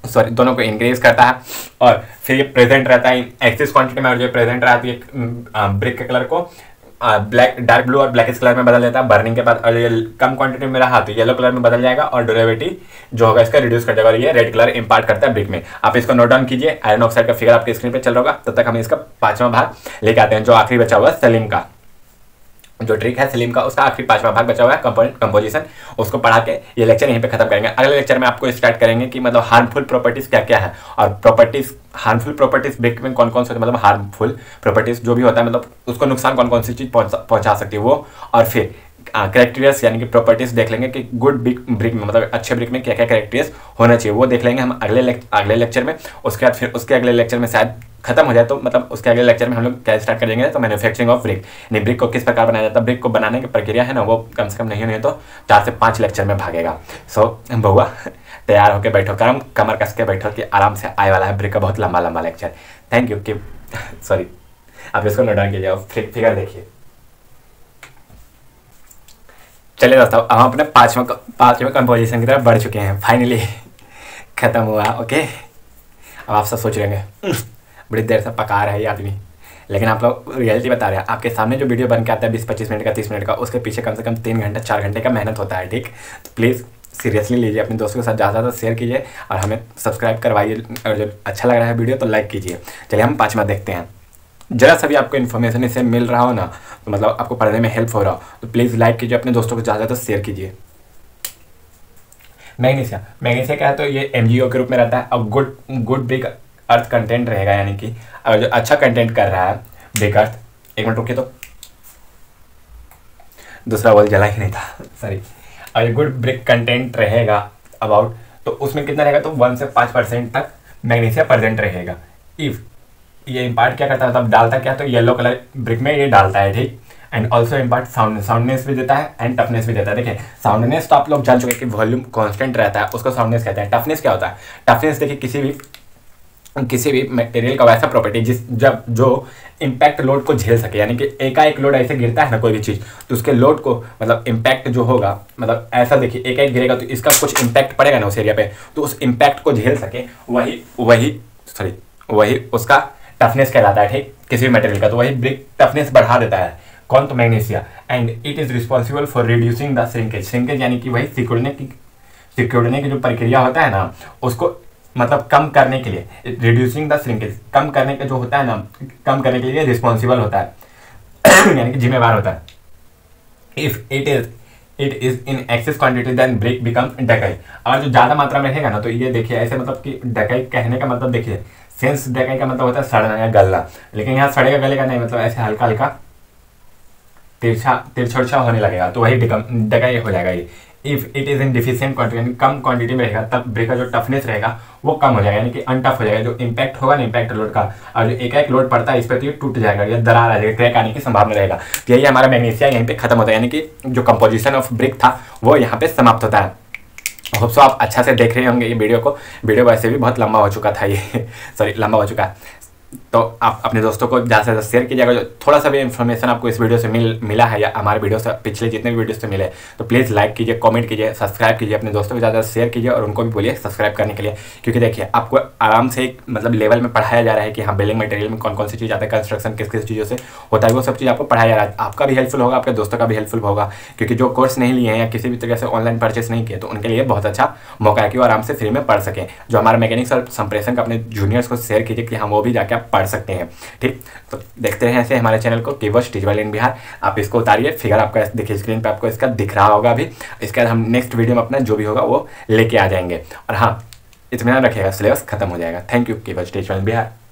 सॉरी दोनों को इंक्रीज करता है। और फिर ये प्रेजेंट रहता है एक्सिस क्वांटिटी में, और जो प्रेजेंट रहती है ब्रिक के कलर को ब्लैक डार्क ब्लू और ब्लैकिश कलर में बदल देता है बर्निंग के बाद। और ये कम क्वांटिटी में रहा तो येलो कलर में बदल जाएगा और ड्यूरेबिलिटी जो होगा इसका रिड्यूस कर जाएगा, और ये रेड कलर इंपार्ट करता है ब्रिक में। आप इसको नोट डाउन कीजिए। आयरन ऑक्साइड का फिगर आपके स्क्रीन पे चल रहा होगा। तब तक हम इसका पांचवा भाग लेके आते हैं, जो आखिरी बचा हुआ है सलीम का जो ट्रिक है सलीम का, उसका आखिरी पांचवा भाग बचा हुआ है कंपोनेंट कंपोजिशन। उसको पढ़ा के ये लेक्चर यहीं पे खत्म करेंगे। अगले लेक्चर में आपको स्टार्ट करेंगे कि मतलब हार्मफुल प्रॉपर्टीज क्या क्या है, और प्रॉपर्टीज हार्मफुल प्रॉपर्टीज ब्रिक में कौन कौन से, मतलब हार्मफुल प्रॉपर्टीज जो भी होता है मतलब उसको नुकसान कौन कौन सी चीज पहुंचा सकती है वो। और फिर कैरेक्टर्स यानी कि प्रॉपर्टीज देख लेंगे कि गुड ब्रिक ब्रिक में मतलब अच्छे ब्रिक में क्या क्या कैरेक्टर्स होना चाहिए, वो देख लेंगे हम अगले लेक्चर अगले लेक्चर में। उसके बाद फिर उसके अगले लेक्चर में शायद खत्म हो जाए तो मतलब उसके अगले लेक्चर में हम लोग क्या स्टार्ट करेंगे तो मैन्युफैक्चरिंग ऑफ ब्रिक, यानी ब्रिक को किस प्रकार बनाया जाता है। ब्रिक को बनाने की प्रक्रिया है ना वो कम से कम नहीं होनी तो चार से पाँच लेक्चर में भागेगा। सो बहुआ तैयार होकर बैठो, करम कमर कस के बैठो कि आराम से आए वाला है ब्रिक का बहुत लंबा लंबा लेक्चर। थैंक यू कि सॉरी आप इसको नोट डाउन कीजिए। फिगर देखिए। चलिए दोस्तों अब हम अपने पांचवा पांचवें कंपोजिशन की तरफ बढ़ चुके हैं, फाइनली खत्म हुआ। ओके अब आप सब सोच रहे हैं बड़ी देर से पका रहा है ये आदमी, लेकिन आप लोग रियलिटी बता रहे हैं। आपके सामने जो वीडियो बन के आता है बीस पच्चीस मिनट का तीस मिनट का, उसके पीछे कम से कम तीन घंटे चार घंटे का मेहनत होता है। ठीक, तो प्लीज़ सीरियसली लीजिए, अपने दोस्तों के साथ ज़्यादा से ज़्यादा शेयर कीजिए और हमें सब्सक्राइब करवाइए, और जो अच्छा लग रहा है वीडियो तो लाइक कीजिए। चलिए हम पाँचवा देखते हैं। जरा सा भी आपको इन्फॉर्मेशन इससे मिल रहा हो ना तो मतलब आपको पढ़ने में हेल्प हो रहा हो तो प्लीज़ लाइक कीजिए, अपने दोस्तों को ज़्यादा से शेयर कीजिए। मैग्नीशिया मैग्नीशिया क्या है तो ये एमजीओ के रूप में रहता है और good good brick earth content रहेगा, यानी कि अगर जो अच्छा कंटेंट कर रहा है ब्रिक अर्थ, एक मिनट रुकिए तो दूसरा बॉल जला ही नहीं था सॉरी। और गुड ब्रिक कंटेंट रहेगा अबाउट तो उसमें कितना रहेगा तो वन से पाँच परसेंट तक मैग्नीशिया प्रेजेंट रहेगा। इफ ये इम्पार्ट क्या करता है मतलब डालता क्या तो येलो कलर ब्रिक में ये डालता है। ठीक, and also impart sound soundness भी देता है एंड टफनेस भी देता है। देखिए साउंडनेस तो आप लोग जान चुके कि वॉल्यूम कांस्टेंट रहता है, उसको साउंडनेस कहते हैं। टफनेस क्या होता है, टफनेस देखिए किसी भी किसी भी मटेरियल का वैसा प्रॉपर्टी जिस जब जो इम्पैक्ट लोड को झेल सके, यानी कि एकाएक लोड ऐसे गिरता है ना कोई भी चीज़ तो उसके लोड को मतलब इम्पैक्ट जो होगा मतलब ऐसा देखिए एकाएक गिरेगा तो इसका कुछ इम्पैक्ट पड़ेगा ना उस एरिया पे, तो उस इम्पैक्ट को झेल सके वही वही सॉरी वही उसका टफनेस कहलाता है। ठीक, किसी भी मटेरियल का तो वही ब्रिक टफनेस बढ़ा देता है। कौन तो magnesia. And it is responsible for reducing the shrinkage shrinkage यानी कि वही सिकुड़ने की सिकुड़ने की जो प्रक्रिया होता है ना उसको मतलब कम करने के लिए, रिड्यूसिंग द श्रिंकेज कम करने का जो होता है ना कम करने के लिए रिस्पॉन्सिबल होता है यानी कि जिम्मेवार होता है। If it is it is in excess quantity then brick become डकाई। और जो ज़्यादा मात्रा में रहेगा ना तो ये देखिए ऐसे मतलब कि डकाई कहने का मतलब देखिए सेंस डकाई का मतलब होता है सड़ना या गलना, लेकिन यहाँ सड़ेगा गलेगा नहीं, मतलब ऐसे हल्का हल्का तिरछा तिरछोड़छा होने लगेगा तो वही डकाई हो जाएगा। ये if it is in deficient quantity यानी कम क्वांटिटी में रहेगा तब ब्रिक का जो टफनेस रहेगा वो कम हो जाएगा, यानी कि अनटफ हो जाएगा। जो इम्पैक्ट होगा ना इम्पैक्ट लोड का और जो एक एक लोड पड़ता है इस पर तो ये टूट जाएगा या दरार आ जाएगा, क्रैक आने की संभावना रहेगा। तो यही हमारा मैग्नीशिया यहीं पे खत्म होता है, यानी कि जो कंपोजिशन ऑफ ब्रिक था वो यहाँ पे समाप्त होता है। होप सो आप अच्छा से देख रहे होंगे ये वीडियो को। वीडियो वैसे भी बहुत लंबा हो चुका था ये सॉरी लंबा हो चुका है, तो आप अपने दोस्तों को ज़्यादा से ज़्यादा शेयर कीजिएगा। जो थोड़ा सा भी इन्फॉर्मेशन आपको इस वीडियो से मिल मिला है या हमारे वीडियो से पिछले जितने भी वीडियो से मिले तो प्लीज़ लाइक कीजिए, कमेंट कीजिए, सब्सक्राइब कीजिए, अपने दोस्तों को ज़्यादा शेयर कीजिए और उनको भी बोलिए सब्सक्राइब करने के लिए। क्योंकि देखिए आपको आराम से एक मतलब लेवल में पढ़ाया जा रहा है कि हाँ बिल्डिंग मटेरियल में कौन कौन सी चीज़ आता है, कंस्ट्रक्शन किस किस चीज़ों से होता है, वो सब चीज़ आपको पढ़ाया जा रहा है। आपका भी हेल्पफुल होगा, आपके दोस्तों का भी हेल्पफुल होगा। क्योंकि जो कोर्स नहीं लिए हैं या किसी भी तरीके से ऑनलाइन परचेस नहीं किए तो उनके लिए बहुत अच्छा मौका है कि वो आराम से फ्री में पढ़ सकें। जो हमारा मैकेनिक्स और संप्रेषण का अपने जूनियर्स को शेयर कीजिए कि हम वो भी जाके आप पढ़ सकते हैं। ठीक, तो देखते हैं ऐसे हमारे चैनल को कीवर्ड्स टीचेबल इन बिहार। आप इसको उतारिए, फिगर आपका देखिए स्क्रीन पे आपको इसका दिख रहा होगा अभी। इसके बाद हम नेक्स्ट वीडियो में अपना जो भी होगा वो लेके आ जाएंगे। और हाँ इत्मीनान रखिएगा, सिलेबस खत्म हो जाएगा। Thank you keywords teachable in Bihar.